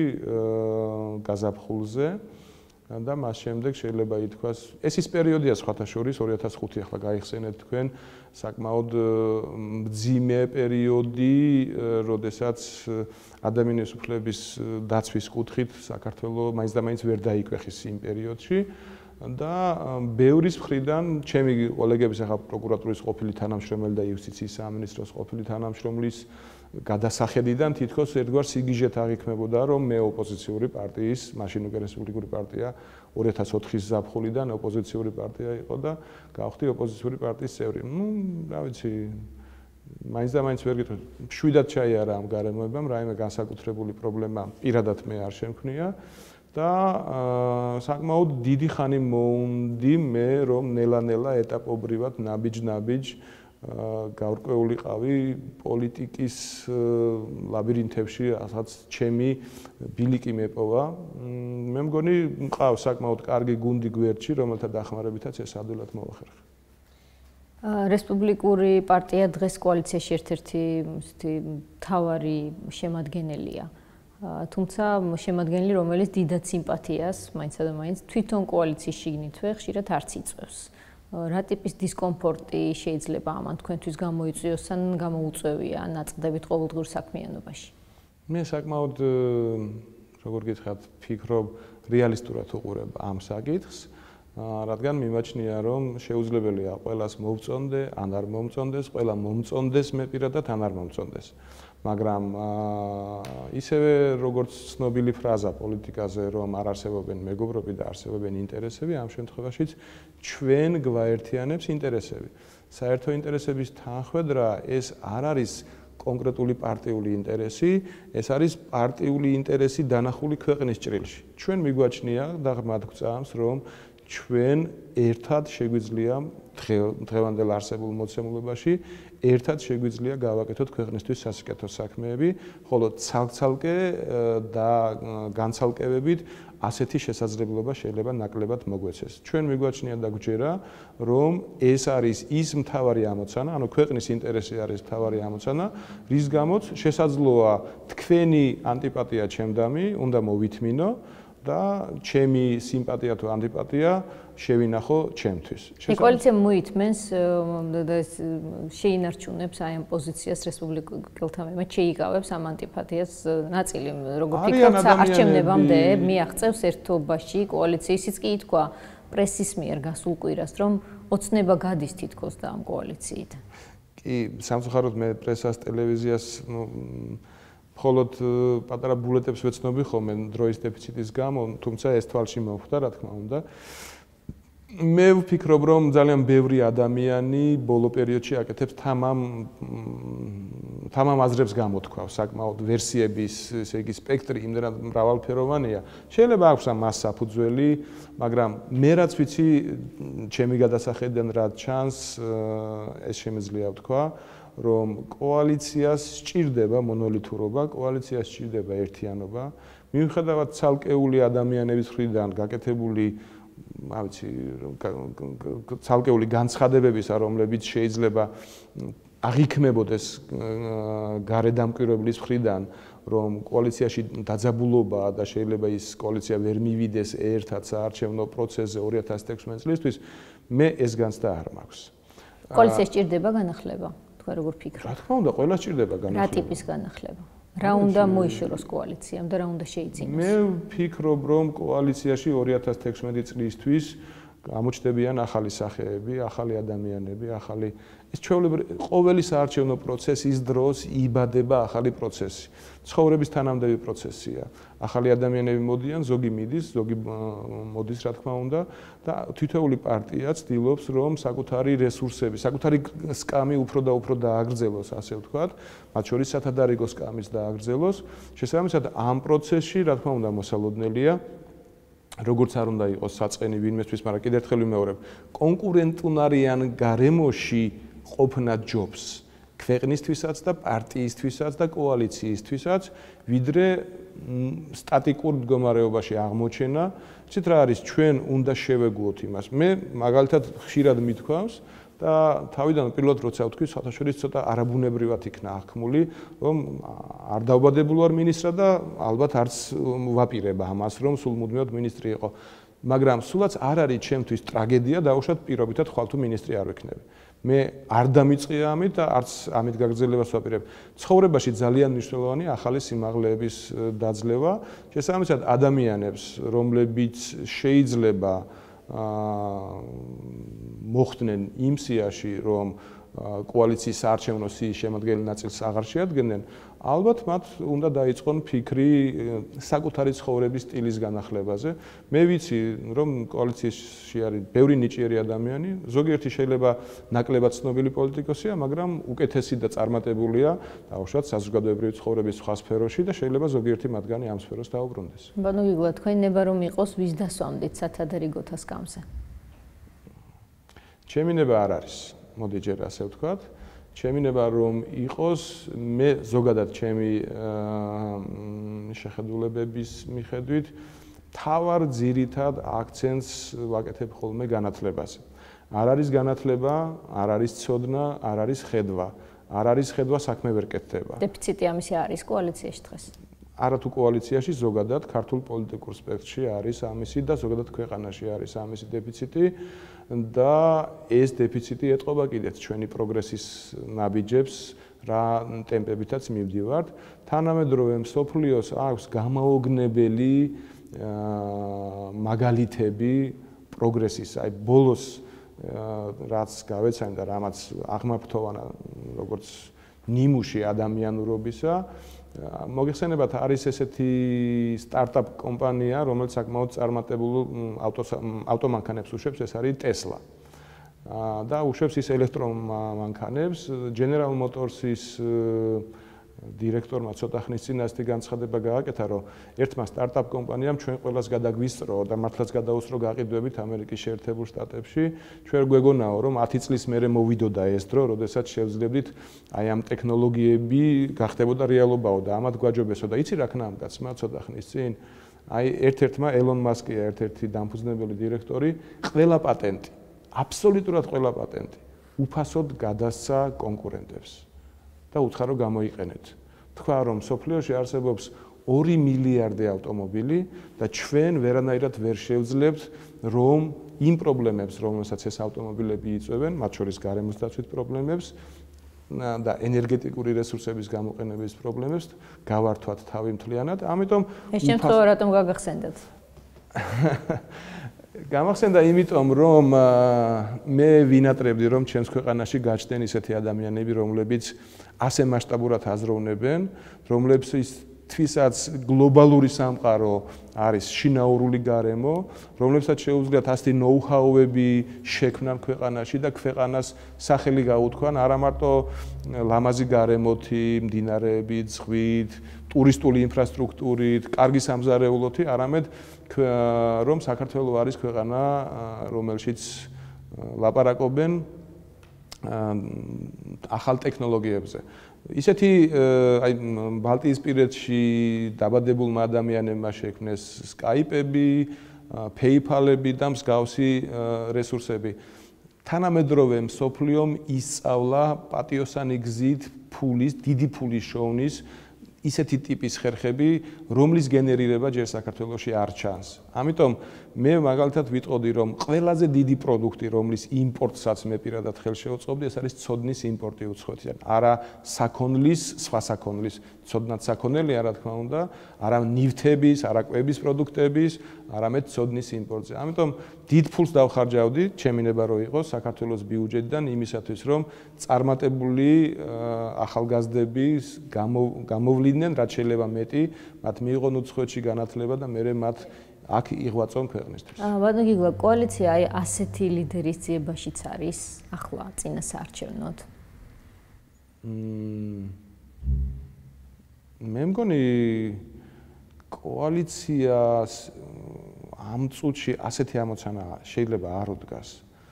გაზაფხულზე და მას შემდეგ შეიძლება ითქვას, ეს ის პერიოდია სხვათა შორის ორი ათას ხუთი ახლა გაიხსენეთ თქვენ, საკმაოდ მძიმე პერიოდი, როდესაც ადამიანის უფლების დაცვის კუთხით საქართველოს მაინც და მაინც ვერ დაიკვეხის იმ პერიოდში და ბევრის მხრიდან ჩემი კოლეგების ახლა პროკურატურის ყოფილი თანამშრომელი და იუსტიციის სამინისტროს ყოფილი თანამშრომლის გადასახედიდან თითქოს ერთგვარ სიგიჟეთ აღიქმებოდა, რომ მე ოპოზიციური პარტიის, მაშინ უკვე რესპუბლიკური პარტია ორი ათას ოთხის ზაფხულიდან ოპოზიციური პარტია იყო და გავხდი ოპოზიციური პარტიის წევრი. ნუ, რა ვიცი, მაინც და მაინც ვერ გითხრათ, შვიდად ჩაიარა ამ გარემოებამ, რაიმე განსაკუთრებული პრობლემა პირადად მე არ შემქმნია და საკმაოდ დიდი ხანი მოუნდი მე, რომ ნელა-ნელა ეტაპობრივად ნაბიჯ-ნაბიჯ გაურკვეულიყავი პოლიტიკის ლაბირინთებში, რასაც ჩემი ბილიკი მეპოვა. მე მგონი მყავს საკმაოდ კარგი გუნდი გვერდში, რომელთა დახმარებითაც ეს ადვილად მოვახერხე. რესპუბლიკური პარტია დღეს კოალიციაში ერთ-ერთი მთავარი შემადგენელია. თუმცა შემადგენელი, რომელიც დიდად სიმპათიას, მაინცსა და მაინც თვითონ კოალიციის შიგნითვე ხშირად არც იწვევს. რა ტიპის დისკომფორტი შეიძლება ამან თქვენთვის გამოიწვიოს ან გამოუწვევია ნაწყდებით ყოველდღიურ საქმიანობაში? მე საკმაოდ, როგორ გითხრათ, ფიქრობ, რეალისტურად უყურებ ამ საკითხს, რადგან მიმაჩნია, რომ შეუძლებელია ყველას მოვწონდე, ან არ მომწონდეს, ყველა მომწონდეს მე პირადად, ან არ მომწონდეს. მაგრამ ისევე როგორც ცნობილი ფრაზა პოლიტიკაზე, რომ არ არსებობენ მეგობრები და არსებობენ ინტერესები, ამ შემთხვევაშიც ჩვენ გვაერთიანებს ინტერესები. საერთო ინტერესების თანხმედრა ეს არ არის კონკრეტული პარტიული ინტერესი, ეს არის პარტიული ინტერესი დანახული ქვეყნის ჭრილში. ჩვენ მიგვაჩნია და ღრმად გვწამს, რომ ჩვენ ერთად შეგვიძლია დღევანდელ არსებულ მოცემულებაში ერთად შეგვიძლია გავაკეთოთ ქვეყნისთვის სასიკეთო საქმეები, ხოლო ცალ-ცალკე და განცალკევებით ასეთი შესაძლებლობა შეიძლება ნაკლებად მოგვეცეს. ჩვენ მიგვაჩნია და გვჯერა, რომ ეს არის ის მთავარი ამოცანა, ანუ ქვეყნის ინტერესი არის მთავარი ამოცანა, რის გამოც შესაძლოა თქვენი ანტიპათია ჩემდამი უნდა მოვითმინო და ჩემი სიმპათია თუ ანტიპათია შევინახო ჩემთვის. კოალიცია მოითმენს და შეინარჩუნებს აი ამ პოზიციას რესპუბლიკელთა მიმართ, შეიკავებს ამ ანტიპათიას ნაწილი, როგორ ფიქრობთ, არჩევნებამდე მიაღწევს ერთობაში კოალიციის, ის კი ითქვა პრესის მიერ გასულ კვირას, რომ ოცნება გადის თითქოს და ამ კოალიციიდან. კი, სამწუხაროდ მე პრესას, ტელევიზიას მხოლოდ პატარა ბულეტებს ვეცნობი ხოლმე დროის დეფიციტის გამო, თუმცა ეს თვალში მოხვდა, რა თქმა უნდა. მე ვფიქრობ, რომ ძალიან ბევრი ადამიანი ბოლო პერიოდში აკეთებს თამამ თამამ აზრებს გამოთქვავს, საკმაოდ ვერსიების, ესე იგი სპექტრი იმდენად მრავალფეროვანია. შეიძლება აქვს ამას საფუძველი, მაგრამ მე რაც ვიცი, ჩემი გადასახედიდან რაც ჩანს, ეს შემიძლია ვთქვა, რომ კოალიციას სჭირდება მონოლითურობა, კოალიციას სჭირდება ერთიანობა, მიუხედავად ცალკეული ადამიანების მხრიდან გაკეთებული, რა ვიცი, ცალკეული განცხადებებისა, რომლებიც შეიძლება აღიქმებოდეს გარედამკვირვებლის მხრიდან, რომ კოალიციაში დაძაბულობაა და შეიძლება ის კოალიცია ვერ მივიდეს ერთად საარჩევნო პროცესზე ორი ათას თექვსმეტ წლისთვის, მე ეს განცდა არ მაქვს. კოალიცია სჭირდება განახლება? როგორ ფიქრობ? რა თქმა უნდა, ყველა სჭირდება განახლება. რა ტიპის განახლება? რა უნდა მოიშოროს კოალიციამ და რა უნდა შეიძინოს? მე ვფიქრობ, რომ კოალიციაში ორი ათას თექვსმეტი წლისთვის გამოჩნდებიან ახალი სახეები, ახალი ადამიანები, ახალი ეს ჩვეულებრივ ყოველი საარჩევნო პროცესის დროს იბადება ახალი პროცესი. ცხოვრების თანამდები პროცესია. ახალი ადამიანები მოდიან, ზოგი მიდის, ზოგი მოდის, რა თქმა უნდა, და თითოეული პარტია ცდილობს, რომ საკუთარი რესურსები, საკუთარი სკამი უფრო და უფრო დააგრძელოს, ასე ვთქვათ, მათ შორის სათადარიგო სკამის დააგრძელოს. შესაბამისად, ამ პროცესში, რა თქმა უნდა, მოსალოდნელია როგორც არ უნდა იყოს საწყენი ვინმესთვის, მაგრამ კიდევ ერთხელ ვიმეორებ, კონკურენტუნარიან გარემოში ყოფნა ჯობს ქვეყნისთვისაც და პარტიისთვისაც და კოალიციისთვისაც, ვიდრე სტატიკურ მდგომარეობაში აღმოჩენა. იცით რა არის, ჩვენ უნდა შევეგუოთ იმას. მე მაგალითად ხშირად მithქვავს და თავიდან პირველად როცა ვთქვი, საერთაშორისო ცოტა არაბუნებრივად იქნა აღქმული, რომ არ დავბადებულ ვარ მინისტრად და ალბათ არც ვაპირებ ამას, რომ სულ მუდმივად მინისტრი იყო. მაგრამ სულაც არ არის ჩემთვის ტრაგედია დაუშვათ პირობითად ხვალ თუ მინისტრი არ ვიქნები. მე არ დამიწყია ამით და არც ამით გაგრძელებას ვაპირებ. ცხოვრებაში ძალიან მნიშვნელოვანი ახალი სიმაღლეების დაძლევა, შესაბამისად ადამიანებს, რომლებიც შეიძლება მოხდნენ იმ სიაში, რომ კოალიციის საარჩევნო სიის შემადგენელი ნაწილს აღარ შეადგენდნენ, ალბათ მათ უნდა დაიწყონ ფიქრი საკუთარი ცხოვრების სტილის განახლებაზე. მე ვიცი, რომ კოალიციაში არის ბევრი ნიჭიერი ადამიანი, ზოგიერთი შეიძლება ნაკლებად ცნობილი პოლიტიკოსია, მაგრამ უკეთესი და წარმატებულია დაუშვათ საზოგადოებრივი ცხოვრების სხვა სფეროში და შეიძლება ზოგიერთი მათგანი ამ სფეროს დაუბრუნდეს. ბანო გიგლა, თქვენი ნება რომ იყოს, ვის დასვამდით სათადარიგოთა სკამზე? ჩემი ნება არ არის. მოდი ჯერ ასე ვთქვათ. ჩემი ნება რომ იყოს, მე ზოგადად ჩემი შეხედულებების მიხედვით თავარ ძირითად აქცენტს ვაკეთებ ხოლმე განათლებაზე. არ არის განათლება, არ არის ცოდნა, არ არის ხედვა. არ არის ხედვა, საქმე ვერ კეთდება. დეფიციტი ამისი არის კოალიციაში დღეს. არათუ კოალიციაში, ზოგადად ქართულ პოლიტიკურ სპექტრში არის ამისი და ზოგადად ქვეყანაში არის ამისი დეფიციტი და ეს დეფიციტი ეტყობა კიდეც ჩვენი პროგრესის ნაბიჯებს, რა ტემპებითაც მივდივართ. თანამედროვე მსოფლიოს აქვს გამაოგნებელი მაგალითები პროგრესის, აი ბოლოს რაც გავეცანი და რამაც აღმაფრთოვანა როგორც ნიმუში ადამიანურობისა, მოგეხსენებათ, არის ესეთი სტარტაპ კომპანია, რომელიც საკმაოდ წარმატებულ ავტომანქანებს უშვებს, ეს არის Tesla. და უშვებს ის ელექტრომანქანებს, General Motors-ის დირექტორმა ცოტა ხნის წინ ასეთი განცხადება გააკეთა, რომ ერთმა სტარტაპ კომპანიამ ჩვენ ყველას გადაგვისწრო და მართლაც გადაუსწრო გაყიდვებით ამერიკის შეერთებულ შტატებში. ჩვენ გვეგონაო, რომ ათი წლის მერე მოვიდოდა ეს დრო, როდესაც შევძლებდით აი ამ ტექნოლოგიები გახდებოდა რეალობაო და ამათ გვაჯობესო და იცი რა ქნა ამ კაცმა ცოტა ხნის წინ? აი ერთ-ერთმა ელონ მასკია, ერთ-ერთი დამფუძნებელი დირექტორი, ყველა პატენტი, აბსოლუტურად ყველა პატენტი უფასოდ გადასცა კონკურენტებს და უთხრა რომ გამოიყენეთ. თქვა რომ სოფლიოში არსებობს ორი მილიარდი ავტომობილი და ჩვენ ვერანაირად ვერ შევძლებთ რომ იმ პრობლემებს, რომელსაც ეს ავტომობილები იწვევენ, მათ შორის გარემოსდაცვით პრობლემებს და ენერგეტიკული რესურსების გამოყენების პრობლემებს გავართვათ თავი მთლიანად. ამიტომ ეს შემთხვევა რატომ გაგახსენდათ? გამახსენდა იმიტომ, რომ მე ვინატრებდი, რომ ჩემს ქვეყანაში გაჩნდნენ ისეთი ადამიანები, რომლებიც ასე მასშტაბურად აზროვნებენ, რომლებთვისაც გლობალური სამყარო არის შინაურული გარემო, რომლებსაც შეუძლიათ ასეთი ნოუ-ჰაუები შექმნან ქვეყანაში და ქვეყანას სახელი გაუთქვან არა მარტო ლამაზი გარემოთი, მდინარეებით, ზღვით, ტურისტული ინფრასტრუქტურით, კარგი სამზარეულოთი, არამედ რომ საქართველო არის ქვეყანა, რომელშიც ლაპარაკობენ ახალ ტექნოლოგიებზე. ისეთი აი ბალტიისპირეთში დაბადებულმა ადამიანებმა შექმნეს Skype-ები, PayPal-ები და მსგავსი რესურსები. თანამედროვე მსოფლიომ ისწავლა პატიოსანი გზით ფულის, დიდი ფულის შოვნის ისეთი ტიპის ხერხები, რომლის გენერირება ჯერ საქართველოში არ ჩანს. ამიტომ მე მაგალითად ვიტყოდი, რომ ყველაზე დიდი პროდუქტი, რომლის იმპორტსაც მე პირადად ხელს შევწყობდი, ეს არის ცოდნის იმპორტი უცხოეთიდან. არა საქონლის, სხვა საქონლის, ცოდნად საქონელია, რა თქმა უნდა, არა ნივთების, არა კვების პროდუქტების, არამედ ცოდნის იმპორტზე. ამიტომ დიდ ფულს დავხარჯავდი, ჩემი ნება რო იყოს საქართველოს ბიუჯეტიდან იმისათვის, რომ წარმატებული ახალგაზრდები გამოვლიდნენ, რაც შეიძლება მეტი, მათ მიიღონ უცხოეთში განათლება და მე მათ აქ იღვაწონ ქვეყნისთვის. ბატონო გიგლა, კოალიცია აი ასეთი ლიდერის ძიებაშიც არის ახლა წინა საარჩევნოდ? მე მგონი კოალიციას ამ წუთში ასეთი ამოცანა შეიძლება არ უდგას.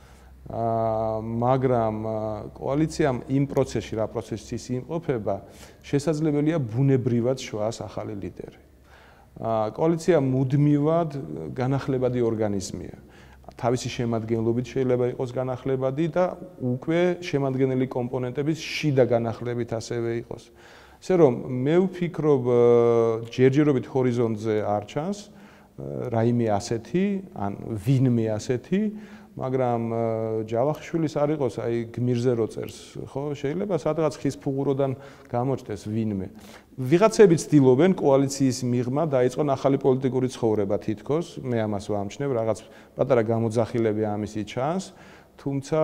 მაგრამ კოალიციამ იმ პროცესში, რა პროცესის იმყოფება, შესაძლებელია ბუნებრივად შვას ახალი ლიდერი. კოალიცია მუდმივად განახლებადი ორგანიზმია. თავისი შემადგენლობით შეიძლება იყოს განახლებადი და უკვე შემადგენელი კომპონენტების შიდა განახლებით ასევე იყოს. ისე რომ მე ვფიქრობ, ჯერჯერობით ჰორიზონტზე არ ჩანს რაიმე ასეთი, ან ვინმე ასეთი, მაგრამ ჯავახიშვილის არ იყოს აი გმირზე რო წერს, ხო, შეიძლება სადღაც ხის ფუღუროდან გამოჩნდეს ვინმე. ვიღაცები ცდილობენ კოალიციის მიღმა დაიწყონ ახალი პოლიტიკური ცხოვრება თითქოს, მე ამას ვამჩნევ, რაღაც პატარა გამოძახილები ამისი ჩანს, თუმცა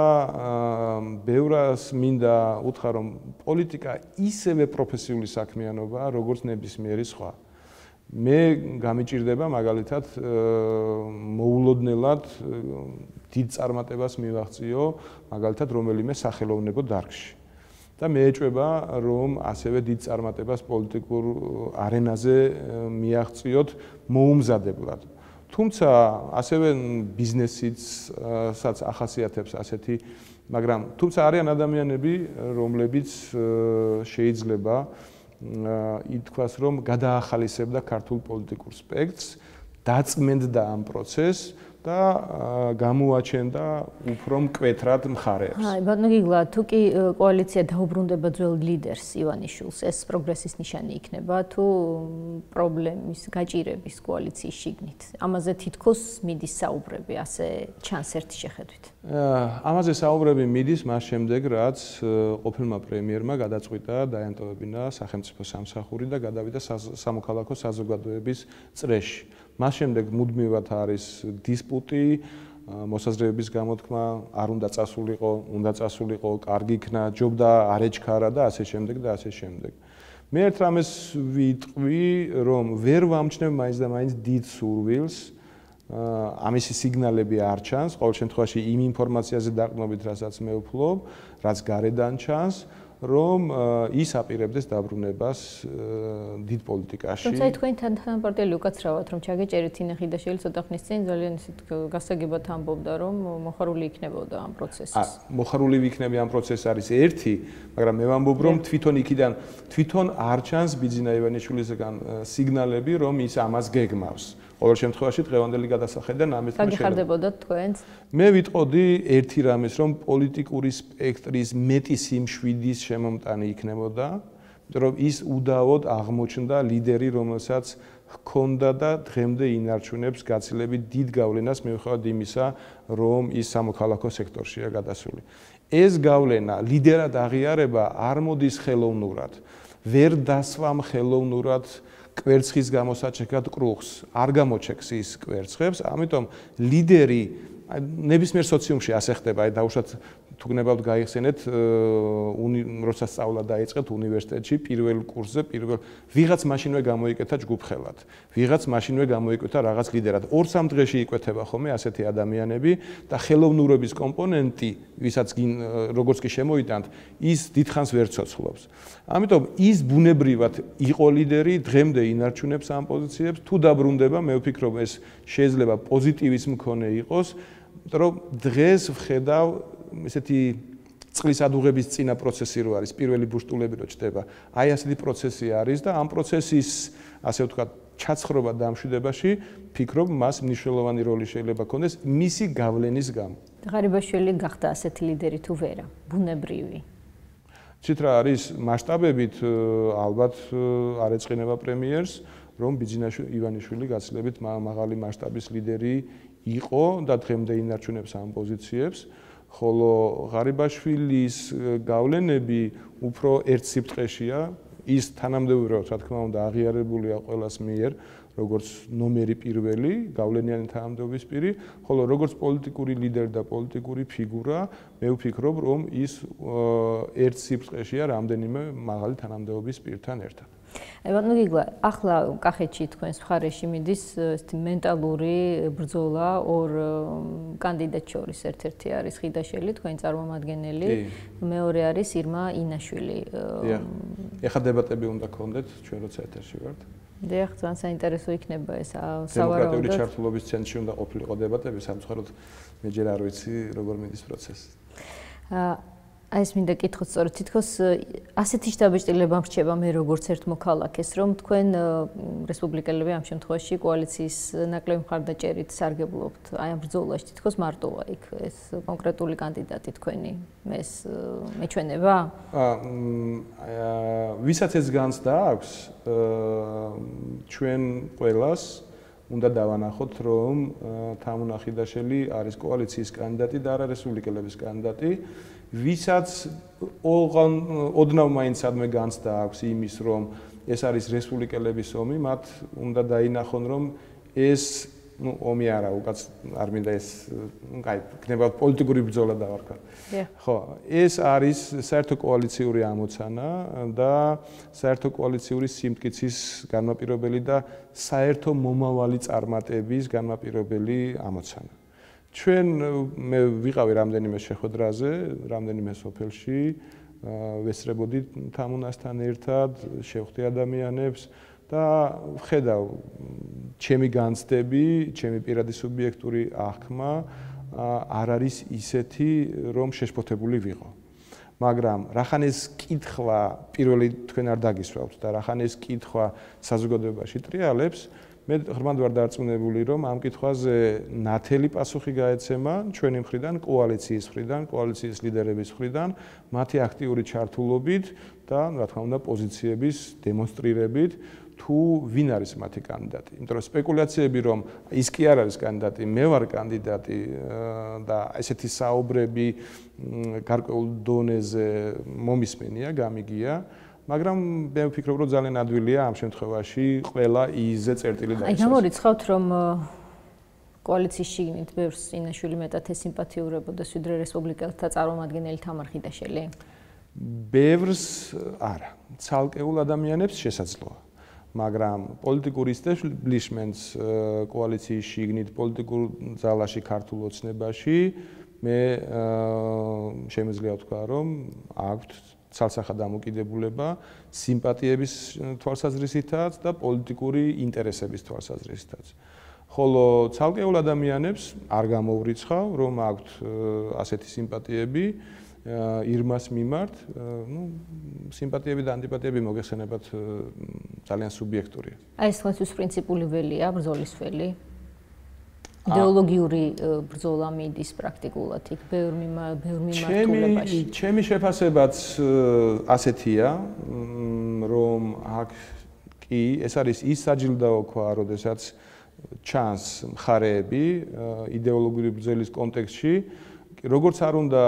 ბევრას მინდა უთხრა, რომ პოლიტიკა ისევე პროფესიული საქმიანობაა, როგორც ნებისმიერი სხვა. მე გამიჭირდება მაგალითად მოულოდნელად დიდ წარმატებას მივაღწიო მაგალითად რომელიმე სახელოვნებო დარგში და მე ეჭვება რომ ასევე დიდ წარმატებას პოლიტიკურ არენაზე მიაღწიოთ მოუმზადებლად. თუმცა ასევე ბიზნესიცაც ახასიათებს ასეთი, მაგრამ თუმცა არიან ადამიანები, რომლებიც შეიძლება ითქვას, რომ გადაახალისებდა ქართულ პოლიტიკურ სპექტრს, დაწმენდა ამ პროცესს და გამოაჩენდა უფრო მკვეთრად მხარეებს. აი, ბატონო გიგლა, თუ კი კოალიცია დაუბრუნდება ძველ ლიდერს ივანიშვილს, ეს პროგრესის ნიშანი იქნება თუ პრობლემის გაჭირების კოალიციის შიგნით? ამაზე თითქოს მიდის საუბრები, ასე ჩანს ერთი შეხედვით. ამაზე საუბრები მიდის მას შემდეგ, რაც ყოფილმა პრემიერმა გადაწყვიტა დაიანტოვებინა სახელმწიფო სამსახური და გადავიდა სამოქალაქო საზოგადოების წრეში. მას შემდეგ მუდმივად არის დისპუტი, მოსაზრებების გამოთქმა, არ უნდა წასულიყო, უნდა წასულიყო, კარგი იქნა, ჯობდა არ ეჩქარა და ასე შემდეგ და ასე შემდეგ. მე ერთ რამეს ვიტყვი, რომ ვერ ვამჩნევ მაინც და მაინც დიდ სურვილს, ამისი სიგნალები არ ჩანს, ყოველ შემთხვევაში იმ ინფორმაციაზე დაყრდნობით, რასაც მე ვფლობ, რაც გარედან ჩანს, რომ ის აპირებდეს დაბრუნებას დიდ პოლიტიკაში. თუმცა თქვენ თანაპარტიელი უკაცრავად რომ ჩაგეჭერით ინა ხიდაშელი ცოტა ხნის წინ ძალიან ისეთ გასაგებად ამბობდა რომ მოხარული იქნებოდა ამ პროცესის. აა მოხარული იქნება ამ პროცესს არის ერთი, მაგრამ მე ვამბობ რომ თვითონ იქიდან თვითონ არ ჩანს ბიძინა ივანიშვილისგან სიგნალები რომ ის ამას გეგმავს. ყოველ შემთხვევაში დღევანდელი გადასახედიდან ამის თქმა შეიძლება. გაგიხარდებოდათ თქვენც? მე ვიტყოდი ერთი რამის რომ პოლიტიკური სპექტრის მეტი სიმშვიდის შემომტანი იქნებოდა, იმიტომ რომ ის უდაოდ აღმოჩნდა ლიდერი, რომელსაც ჰქონდა და დღემდე ინარჩუნებს გაცილებით დიდ გავლენას მიუხედავად იმისა, რომ ის სამოქალაქო სექტორშია გადასული. ეს გავლენა ლიდერად აღიარება არ მოდის ხელოვნურად, ვერ დასვამ ხელოვნურად კვერცხის გამოსაჩეკად კრუხს, არ გამოჩეკს ის კვერცხებს, ამიტომ ლიდერი ნებისმიერ სოციუმში ასე ხდება, აი დაუშვათ თუ გნებავთ გაიხსენეთ, როცა სწავლა დაიწყეთ უნივერსიტეტში, პირველ კურსზე, პირველ ვიღაც მაშინვე გამოიკეთა ჯგუფხელად, ვიღაც მაშინვე გამოიკეთა რაღაც ლიდერად. ორ-სამ დღეში იკვეთება ხოლმე ასეთი ადამიანები და ხელოვნურობის კომპონენტი, ვისაც როგორც კი შემოიტანთ, ის დიდხანს ვერ ცოცხლობს. ამიტომ ის ბუნებრივად იყო ლიდერი, დღემდე ინარჩუნებს ამ პოზიციებს, თუ დაბრუნდება, მე ვფიქრობ, ეს შეიძლება პოზიტივის მქონე იყოს, იმიტომ რომ დღეს ვხედავ ესეთი წყლის ადუღების წინა პროცესი რო არის, პირველი ბუშტულები რო ჩდება, აი ასეთი პროცესი არის და ამ პროცესის, ასე ვთქვათ, ჩაცხრობა და ამშვიდებაში, ფიქრობ, მას მნიშვნელოვანი როლი შეიძლება ქონდეს მისი გავლენის გამო. ღარიბაშვილი გახდა ასეთი ლიდერი თუ ვერა, ბუნებრივი. ცით რა არის მასშტაბებით ალბათ არ ეწყინება პრემიერს, რომ ბიძინა ივანიშვილი გაცილებით მაღალი მასშტაბის ლიდერი იყო და დღემდე ინარჩუნებს ამ პოზიციებს. ხოლო ღარიბაშვილის გავლენები უფრო ერთ სიფტყეშია, ის თანამდებობრივად, რა თქმა უნდა, აღიარებულია ყველას მიერ, როგორც ნომერი პირველი, გავლენიანი თანამდებობის პირი, ხოლო როგორც პოლიტიკური ლიდერი და პოლიტიკური ფიგურა, მე ვფიქრობ, რომ ის ერთ სიფტყეშია რამდენიმე მაღალი თანამდებობის პირთან ერთად. ევანო გიგლა, ახლა კახეთში თქვენს მხარეში მიდის ესეთი მენტალური ბრძოლა ორ კანდიდატ შორის, ერთ-ერთი არის ხიდაშელი, თქვენი წარმომადგენელი, მეორე არის ირმა ინაშვილი. ეხლა დებატები უნდა გქონდეთ, ჩვენ როცა ეთერში ვართ. დიახ, ძალიან საინტერესო იქნება ეს სავარაუდოდ. დემოკრატიული ჩართულობის ცენტრში უნდა ყოფილიყო დებატები, სამწუხაროდ მე ჯერ არ ვიცი, როგორ მიდის პროცესი. აი ეს მინდა კითხოთ სწორედ თითქოს ასეთი შთაბეჭდილება მრჩება მე როგორც ერთ მოქალაქეს, რომ თქვენ რესპუბლიკელები ამ შემთხვევაში კოალიციის ნაკლები მხარდაჭერით სარგებლობთ აი ამ ბრძოლაში, თითქოს მარტოა იქ ეს კონკრეტული კანდიდატი თქვენი ეს მეჩვენება? აა ვისაც ეს განცდა აქვს, ჩვენ ყველას უნდა დავანახოთ, რომ თამუნა ხიდაშელი არის კოალიციის კანდიდატი და არა რესპუბლიკელების კანდიდატი. ვისაც ოღონ ოდნავ მაინც სადმე განცდა აქვს იმის, რომ ეს არის რესპუბლიკელების ომი, მათ უნდა დაინახონ, რომ ეს, ну, ომი არა, უკაც არ მინდა ეს, კაი, იქნება პოლიტიკური ბრძოლა დავარქვა. ხო, ეს არის საერთო კოალიციური ამოცანა და საერთო კოალიციური სიმტკიცის განმაპირობელი და საერთო მომავალი წარმატების განმაპირობელი ამოცანა. ჩვენ მე ვიყავი რამდენიმე შეხვედრაზე, რამდენიმე სოფელში, ვესწრებოდი თამუნასთან ერთად, შევხვდი ადამიანებს და ვხედავ ჩემი განცდები, ჩემი პირადი სუბიექტური აღქმა არ არის ისეთი, რომ შეშფოთებული ვიყო. მაგრამ რახან ეს კითხვა პირველი თქვენ არ დაგისვავთ და რახან ეს კითხვა საზოგადოებაში ტრიალებს, მე ღრმად ვარ დარწმუნებული, რომ ამ კითხვაზე ნათელი პასუხი გაეცემა ჩვენი მხრიდან, კოალიციის მხრიდან, კოალიციის ლიდერების მხრიდან, მათი აქტიური ჩართულობით და, რა თქმა უნდა, პოზიციების დემონსტრირებით, თუ ვინ არის მათი კანდიდატი. იმიტომ რომ სპეკულაციები, რომ ის კი არ არის კანდიდატი, მე ვარ კანდიდატი და ესეთი საუბრები გარკვეულ დონეზე მომისმენია, გამიგია. მაგრამ მე ვფიქრობ, რომ ძალიან ადვილია ამ შემთხვევაში ყველა ისზე წერტილი დაისვას. აი, გამორიცხავთ, რომ კოალიციის შიგნით ბევრს ინაშვილი მეტად ესიმპათიურებოდა, ვიდრე რესპუბლიკელთა წარმომადგენელი თამარ ხიდაშელი? ბევრს არა, ცალკეულ ადამიანებს შესაძლოა. მაგრამ პოლიტიკური ისტაბლიშმენტს კოალიციის შიგნით პოლიტიკურ ძალაში, ქართულ ოცნებაში მე შემიძლია ვთქვა, რომ აქვთ ცალსახა დამოკიდებულება სიმპათიების თვალსაზრისითაც და პოლიტიკური ინტერესების თვალსაზრისითაც. ხოლო ცალკეულ ადამიანებს არ გამოვრიცხავ, რომ აქვთ ასეთი სიმპათიები ირმას მიმართ, ну, სიმპათიები და ანტიპათიები მოგეხსენებათ ძალიან სუბიექტურია. აი ეს თქვენთვის პრინციპული ველია, ბრძოლის ველი? იდეოლოგიური ბრძოლა მიდის პრაქტიკულად იქ ბევრ მიმართულებაში. ჩემი შეფასებაც ასეთია, რომ აქ კი ეს არის ის საჯილდაო ქვა, როდესაც ჩანს მხარეები იდეოლოგიური ბრძოლის კონტექსტში, როგორც არ უნდა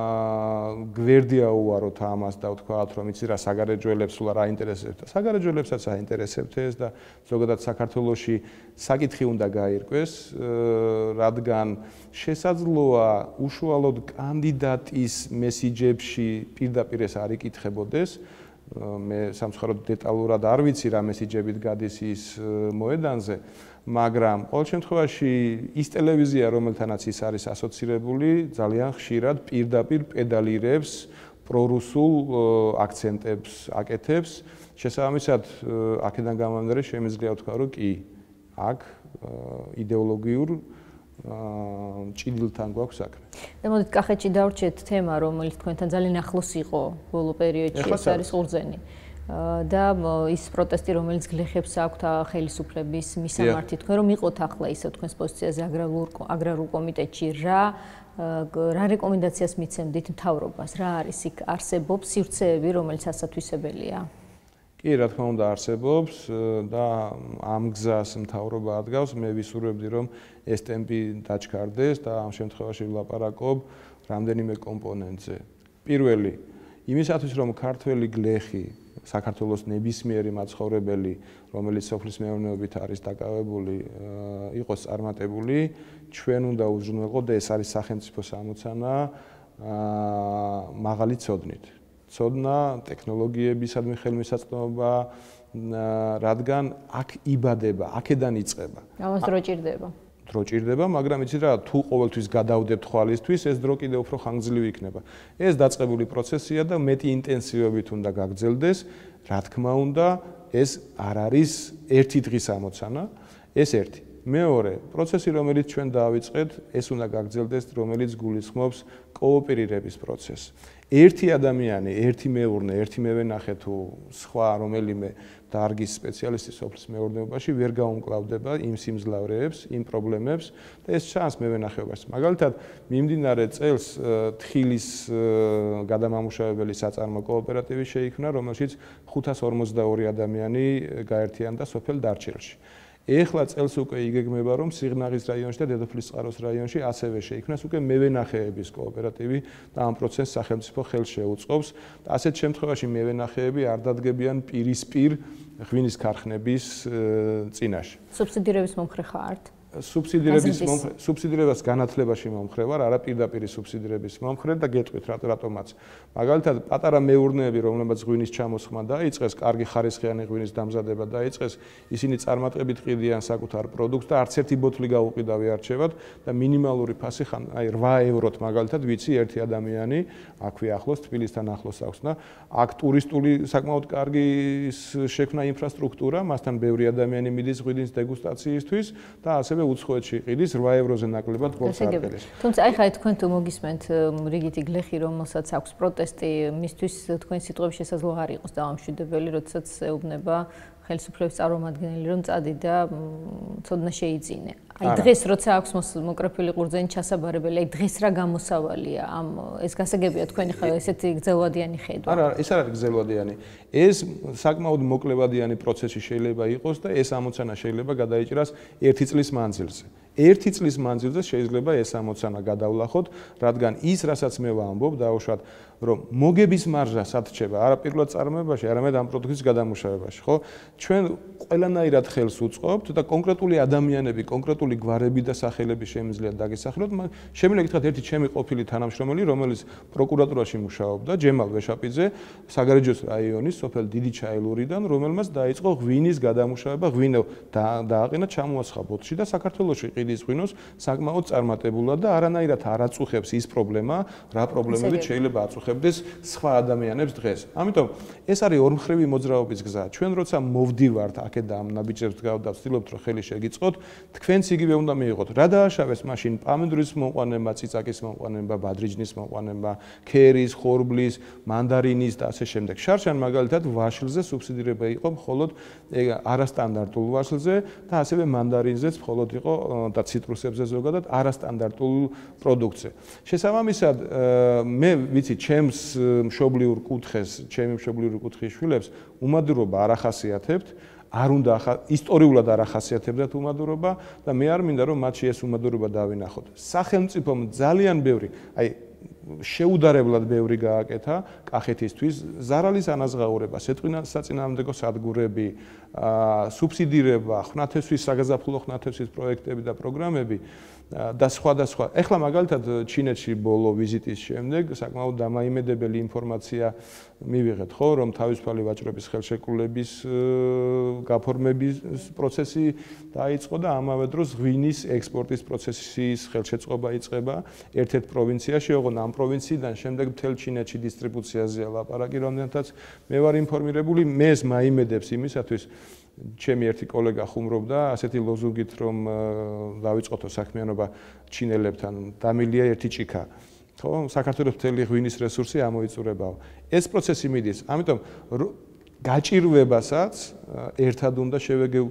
გვერდია უვაროთ ამას და ვთქვათ, რომ იცი რა საგარეჯოელებს სულ არ აინტერესებთ. საგარეჯოელებსაც აინტერესებთ ეს და ზოგადად საქართველოში საკითხი უნდა გაირკვეს, რადგან შესაძლოა უშუალოდ კანდიდატის მესიჯებში პირდაპირ ეს არ იკითხებოდეს. მე სამწუხაროდ დეტალურად არ ვიცი რა მესიჯებით გადის ის მოედანზე, მაგრამ ყოველ შემთხვევაში ის ტელევიზია, რომელთანაც ის არის ასოცირებული, ძალიან ხშირად პირდაპირ პედალირებს პრორუსულ აქცენტებს აკეთებს. შესაბამისად, აქედან გამომდინარე შემიძლია ვთქვა, რომ კი, აქ იდეოლოგიურ ჭიდილთან გვაქვს საქმე. და მოდით კახეთში დავრჩეთ თემა, რომელიც თქვენთან ძალიან ახლოს იყო ბოლო პერიოდში, ეს არის ყურძენი. და ის პროტესტი, რომელიც გლეხებს აქვთ ხელისუფლების მისამართი, თქვენ რომ იყოთ ახლა ისე თქვენს პოზიციაზე აგრარულ კომიტეტში, რა რა რეკომენდაციას მიცემდით მთავრობას? რა არის იქ არსებობს სივრცეები, რომელიც ასათვისებელია? კი, რა თქმა უნდა არსებობს და ამ გზას მთავრობა ადგავს. მე ვისურვებდი, რომ ეს ტემპი დაჩქარდეს და ამ შემთხვევაში ვლაპარაკობ რამდენიმე კომპონენტზე. პირველი, იმისათვის რომ ქართველი გლეხი საქართველოს ნებისმიერი მაცხოვრებელი, რომელიც სოფლის მეურნეობით არის დაკავებული, იყოს წარმატებული, ჩვენ უნდა უზრუნველყოთ და ეს არის სახელმწიფო სამოცანა მაღალი ცოდნით. ცოდნა, ტექნოლოგიებისადმი ხელმისაწვდომობა, რადგან აქ იბადება, აქედან იწყება. ამას დრო ჭირდება. დრო ჭირდება, მაგრამ იცით რა, თუ ყოველთვის გადავდებთ ხვალისთვის, ეს დრო კიდევ უფრო ხანგრძლივი იქნება. ეს დაწყებული პროცესია და მეტი ინტენსივობით უნდა გაგრძელდეს. რა თქმა უნდა, ეს არ არის ერთი დღის ამოცანა, ეს ერთი. მეორე, პროცესი, რომელიც ჩვენ დავიწყეთ, ეს უნდა გაგრძელდეს, რომელიც გულისხმობს კოოპერირების პროცესს. ერთი ადამიანი, ერთი მეურნე, ერთი მევენახე თუ სხვა რომელიმე დარგის სპეციალისტი სოფლის მეურნეობაში ვერ გაუმკლავდება იმ სიმძლავრეებს, იმ პრობლემებს და ეს ჩანს მევენახეობაში. მაგალითად, მიმდინარე წელს თხილის გადამამუშავებელი საწარმო კოოპერატივი შეიქმნა, რომელშიც ხუთას ორმოცდაორი ადამიანი გაერთიანდა სოფელ დარჩელში. ეხლა წელს უკვე იგეგმება, რომ სიღნაღის რაიონში და დედოფლისწყაროს რაიონში ასევე შეიქმნას უკვე მევენახეების კოოპერატივი და ამ პროცესს სახელმწიფო ხელს შეუწყობს. ასეთ შემთხვევაში მევენახეები არ დადგებიან პირისპირ ღვინის ქარხნების წინაშე. სუბსიდირების მომხრე ხართ? სუბსიდირების მომხრე, სუბსიდირებას განათლებაში მომხრე ვარ, არა პირდაპირ სუბსიდირების მომხრე და გეტყვით რატომაც. მაგალითად, პატარა მეურნეები, რომლებიც ღვინის ჩამოსხმა დაიწყეს, კარგი ხარისხიანი ღვინის დამზადება დაიწყეს, ისინი წარმატებით ყიდიან საკუთარ პროდუქტს და არც ერთი ბოთლი გაუყიდავი არჩევათ და მინიმალური ფასი ხან აი რვა ევროთ მაგალითად ვიცი ერთი ადამიანი, აქვე ახლოს თბილისთან ახლოს აქვს და აქ ტურისტული საკმაოდ კარგი შექმნა ინფრასტრუქტურა, მასთან ბევრი ადამიანი მიდის ღვინის დეგუსტაციისთვის და ასევე უცხოეთში ყიდის რვა ევროზე ნაკლებად ბოლოს არყელის. თუმცა აი ხა თქვენ თუ მოგისმენთ რიგითი გლეხი, რომელსაც აქვს პროტესტი, მისთვის თქვენ სიტყვები შესაძლოა არ იყოს დამამშვიდებელი, როდესაც ეუბნება ხელისუფლების წარმომადგენელი, რომ წადი და ცოდნა შეიძინე. აი დღეს როცა აქვს მოკრეფილი ყურძენი ჩასაბარებელი, აი დღეს რა გამოსავალია ამ ეს გასაგებია თქვენი ხა ესეთი გრძელვადიანი ხედვა. არა, ეს არ არის გრძელვადიანი. ეს საკმაოდ მოკლევადიანი პროცესი შეიძლება იყოს და ეს ამოცანა შეიძლება გადაიჭრას ერთი წლის მანძილზე. ერთი წლის მანძილზე შეიძლება ეს ამოცანა გადავლახოთ, რადგან ის, რასაც მე ვამბობ, დაუშვათ, რომ მოგების მარჟა სათრჩება არა პირველად წარმოებაში, არამედ ამ პროდუქტის გადამუშავებაში, ხო? ჩვენ ყველანაირად ხელს უწყობთ და კონკრეტული ადამიანები, კონკრეტული კონკრეტული გვარები და სახელები შემიძლია დაგესახელოთ. შემიძლია გითხრათ ერთი ჩემი ყოფილი თანამშრომელი, რომელიც პროკურატურაში მუშაობდა, ჯემალ ვეშაპიძე, საგარეჯოს რაიონის სოფელ დიდი ჩაილურიდან, რომელმაც დაიწყო ღვინის გადამუშავება, ღვინო დააყენა ჩამოასხა ბოთლში და საქართველოში ყიდის ღვინოს საკმაოდ წარმატებულად და არანაირად არ აწუხებს ის პრობლემა, რა პრობლემებით შეიძლება აწუხებდეს სხვა ადამიანებს დღეს. ამიტომ ეს არის ორმხრივი მოძრაობის გზა. ჩვენ როცა მოვდივართ აქეთ და ამ ნაბიჯებს გავდა, ვცდილობთ რომ ხელი შეგიწყოთ, თქვენც იგივე უნდა მიიღოთ. რა დააშავეს მაშინ პამიდურის მოყვანება, წიწაკის მოყვანება, ბადრიჯნის მოყვანება, ქერის, ხორბლის, მანდარინის და ასე შემდეგ. შარშან მაგალითად ვაშლზე სუბსიდირება იყო მხოლოდ არასტანდარტულ ვაშლზე და ასევე მანდარინზეც მხოლოდ იყო და ციტრუსებზე ზოგადად არასტანდარტულ პროდუქტზე. შესაბამისად, მე ვიცი, ჩემს მშობლიურ კუთხეს, ჩემი მშობლიური კუთხის შვილებს უმადურობა არ ახასიათებთ, არ უნდა ისტორიულად არ ახასიათებდათ უმადურობა და მე არ მინდა რომ მათში ეს უმადურობა დავინახოთ. სახელმწიფომ ძალიან ბევრი, აი შეუდარებლად ბევრი გააკეთა კახეთისთვის ზარალის ანაზღაურება, საწინააღმდეგო სადგურები, სუბსიდირება, ხნათესვის საგაზაფხულო ხნათესვის პროექტები და პროგრამები და სხვა და სხვა. ეხლა მაგალითად ჩინეთში ბოლო ვიზიტის შემდეგ საკმაოდ დამაიმედებელი ინფორმაცია მივიღეთ, ხო, რომ თავისუფალი ვაჭრობის ხელშეკრულების გაფორმების პროცესი დაიწყო და ამავე დროს ღვინის ექსპორტის პროცესის ხელშეწყობა იწყება ერთ-ერთ პროვინციაში, ოღონდ ამ პროვინციიდან შემდეგ მთელ ჩინეთში დისტრიბუციაზეა ლაპარაკი, რომელთაც მე ვარ ინფორმირებული, მე ეს მაიმედებს იმისათვის ჩემი ერთი კოლეგა ხუმრობდა ასეთი ლოზუნგით, რომ დავიწყოთო საქმიანობა ჩინელებთან, დამილია ერთი ჭიქა. ხო, საქართველოს მთელი ღვინის რესურსი ამოიწურებაო. ეს პროცესი მიდის, ამიტომ გაჭირვებასაც ერთად უნდა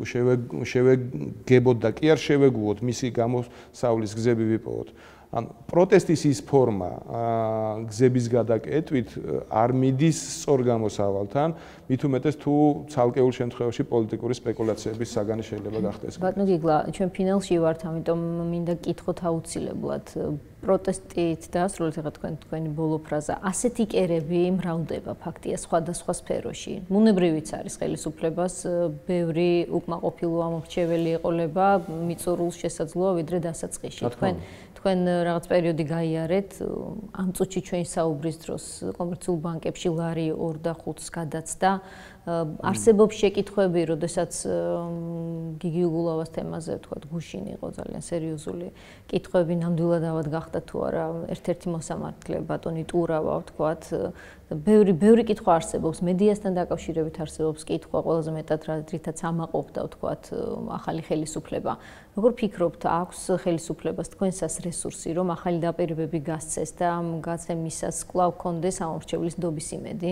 შევეგებოთ და კი არ შევეგუოთ, მისი გამოსავლის გზები ვიპოვოთ. ანუ პროტესტის ის ფორმა გზების გადაკეტვით არ მიდის სწორ გამოსავალთან, მით უმეტეს თუ ცალკეულ შემთხვევაში პოლიტიკური სპეკულაციების საგანი შეიძლება გახდეს. ბატონო გიგლა, ჩვენ ფინალში ვართ, ამიტომ მინდა გკითხოთ აუცილებლად პროტესტით დაასრულეთ ახლა თქვენ თქვენი ბოლო ფრაზა. ასეთი კერები მრავლდება ფაქტია სხვადასხვა სფეროში. ბუნებრივიც არის ხელისუფლებას ბევრი უკმაყოფილო ამორჩეველი ეყოლება, მიწურულს შესაძლოა ვიდრე დასაწყისში. თქვენ თქვენ რაღაც პერიოდი გაიარეთ, ამ წუთში ჩვენ საუბრის დროს კომერციულ ბანკებში ლარი ორ და ხუთს გადაცდა. არსებობს შეკითხვები, როდესაც გიგი უგულავას თემაზე ვთქვათ, გუშინ იყო ძალიან სერიოზული კითხვები, ნამდვილად ავად გახდა თუ არა ერთ-ერთი მოსამართლე ბატონი ტურავა ვთქვათ. ბევრი ბევრი კითხვა არსებობს, მედიასთან დაკავშირებით არსებობს კითხვა, ყველაზე მეტად რითაც ამაყობდა ვთქვათ ახალი ხელისუფლება. როგორ ფიქრობთ, აქვს ხელისუფლებას თქვენსას რესურსი, რომ ახალი დაპირებები გასცეს და ამ გაცემისას კვლავ კონდეს ამორჩევლის ნდობის იმედი?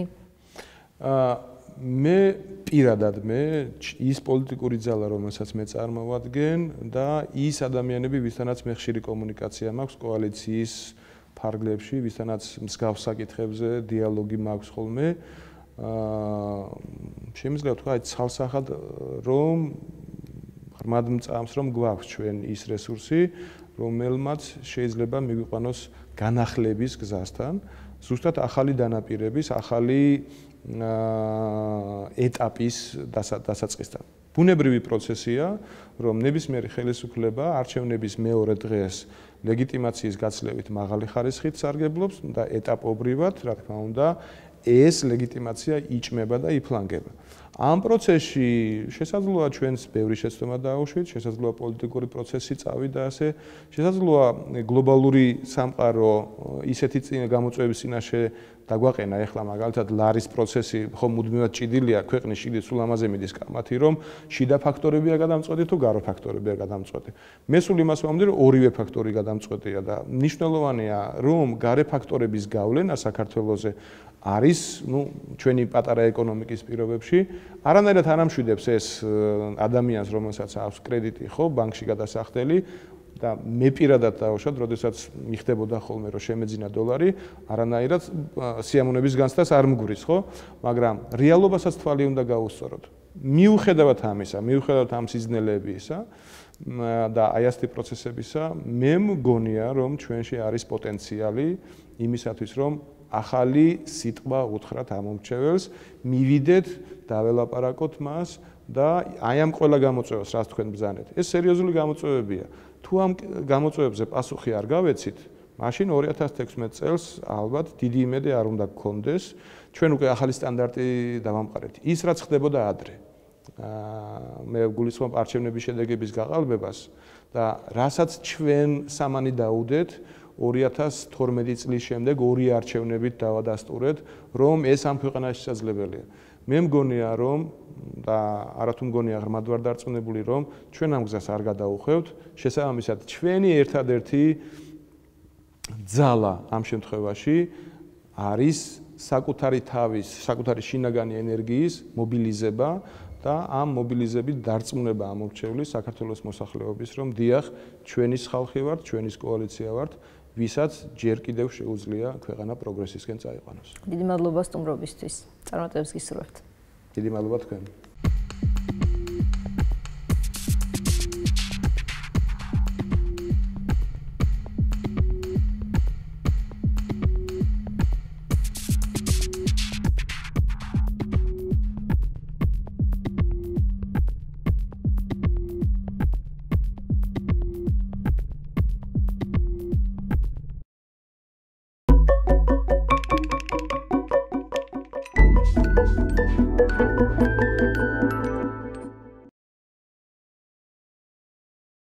მე პირადად მე ის პოლიტიკური ძალა, რომელსაც მე წარმოვადგენ და ის ადამიანები, ვისთანაც მე ხშირი კომუნიკაცია მაქვს კოალიციის ფარგლებში, ვისთანაც მსგავს საკითხებზე დიალოგი მაქვს ხოლმე, შემიძლია ვთქვა, აი ცალსახად რომ ღრმად მწამს, რომ გვაქვს ჩვენ ის რესურსი, რომელმაც შეიძლება მიგვიყვანოს განახლების გზასთან, ზუსტად ახალი დანაპირების, ახალი ეტაპის დასაწყისთან. ბუნებრივი პროცესია, რომ ნებისმიერი ხელისუფლება არჩევნების მეორე დღეს ლეგიტიმაციის გაცლებით მაღალი ხარისხით სარგებლობს და ეტაპობრივად, რა თქმა უნდა, ეს ლეგიტიმაცია იჭმება და იფლანგება. ამ პროცესში შესაძლოა ჩვენს ბევრი შეცდომა დაუშვით, შესაძლოა პოლიტიკური პროცესი წავიდა ასე, შესაძლოა გლობალური სამყარო ისეთი გამოწვევების წინაშე დაგვაყენა ეხლა მაგალითად ლარის პროცესი ხომ მუდმივად ჭიდილია ქვეყნის შიგნით სულ ამაზე მიდის კამათი რომ შიდა ფაქტორებია გადამწყვეტი თუ გარო ფაქტორებია გადამწყვეტი. მე სულ იმას ვამბობდი რომ ორივე ფაქტორი გადამწყვეტია და მნიშვნელოვანია რომ გარე ფაქტორების გავლენა საქართველოზე არის, ну, ჩვენი პატარა ეკონომიკის პირობებში, არანაირად არ ამშვიდებს ეს ადამიანს, რომელსაც აქვს კრედიტი, ხო, ბანკში გადასახდელი და მე პირადად დავუშვათ, როდესაც მიხდებოდა ხოლმე რომ შემეძინა დოლარი, არანაირად სიამოვნების განცდას არ მგვრის, ხო? მაგრამ რეალობასაც თვალი უნდა გაუსწოროთ. მიუხედავად ამისა, მიუხედავად ამ სიზნელებისა და აი ასეთი პროცესებისა, მე მგონია რომ ჩვენში არის პოტენციალი იმისათვის, რომ ახალი სიტყვა უთხრათ ამომრჩეველს, მივიდეთ, დაველაპარაკოთ მას, და აი ამ ყველა გამოწვევას რაც თქვენ ბრძანეთ, ეს სერიოზული გამოწვევებია. თუ ამ გამოწვევებზე პასუხი არ გავეცით, მაშინ ორი ათას თექვსმეტ წელს ალბათ დიდი იმედი არ უნდა გქონდეს, ჩვენ უკვე ახალი სტანდარტი დავამყარეთ. ის რაც ხდებოდა ადრე. აა მე გულისხმობ არჩევნების შედეგების გაყალბებას და რასაც ჩვენ სამანი დაუდეთ ორი ათას თორმეტი წლის შემდეგ ორი არჩევნებით დავადასტურეთ, რომ ეს ამ ქვეყანაში შესაძლებელია. მე მგონია, რომ და არათუ მგონია ღრმად ვარ დარწმუნებული, რომ ჩვენ ამ გზას არ გადაუხვევთ, შესაბამისად ჩვენი ერთადერთი ძალა ამ შემთხვევაში არის საკუთარი თავის, საკუთარი შინაგანი ენერგიის მობილიზება და ამ მობილიზებით დარწმუნება ამორჩევლის საქართველოს მოსახლეობის, რომ დიახ, ჩვენის ხალხი ვართ, ჩვენის კოალიცია ვართ, ვისაც ჯერ კიდევ შეუძლია ქვეყანა პროგრესისკენ წაიყვანოს. დიდი მადლობა სტუმრობისთვის. წარმატებებს გისურვებთ. დიდი მადლობა თქვენ. Thank you.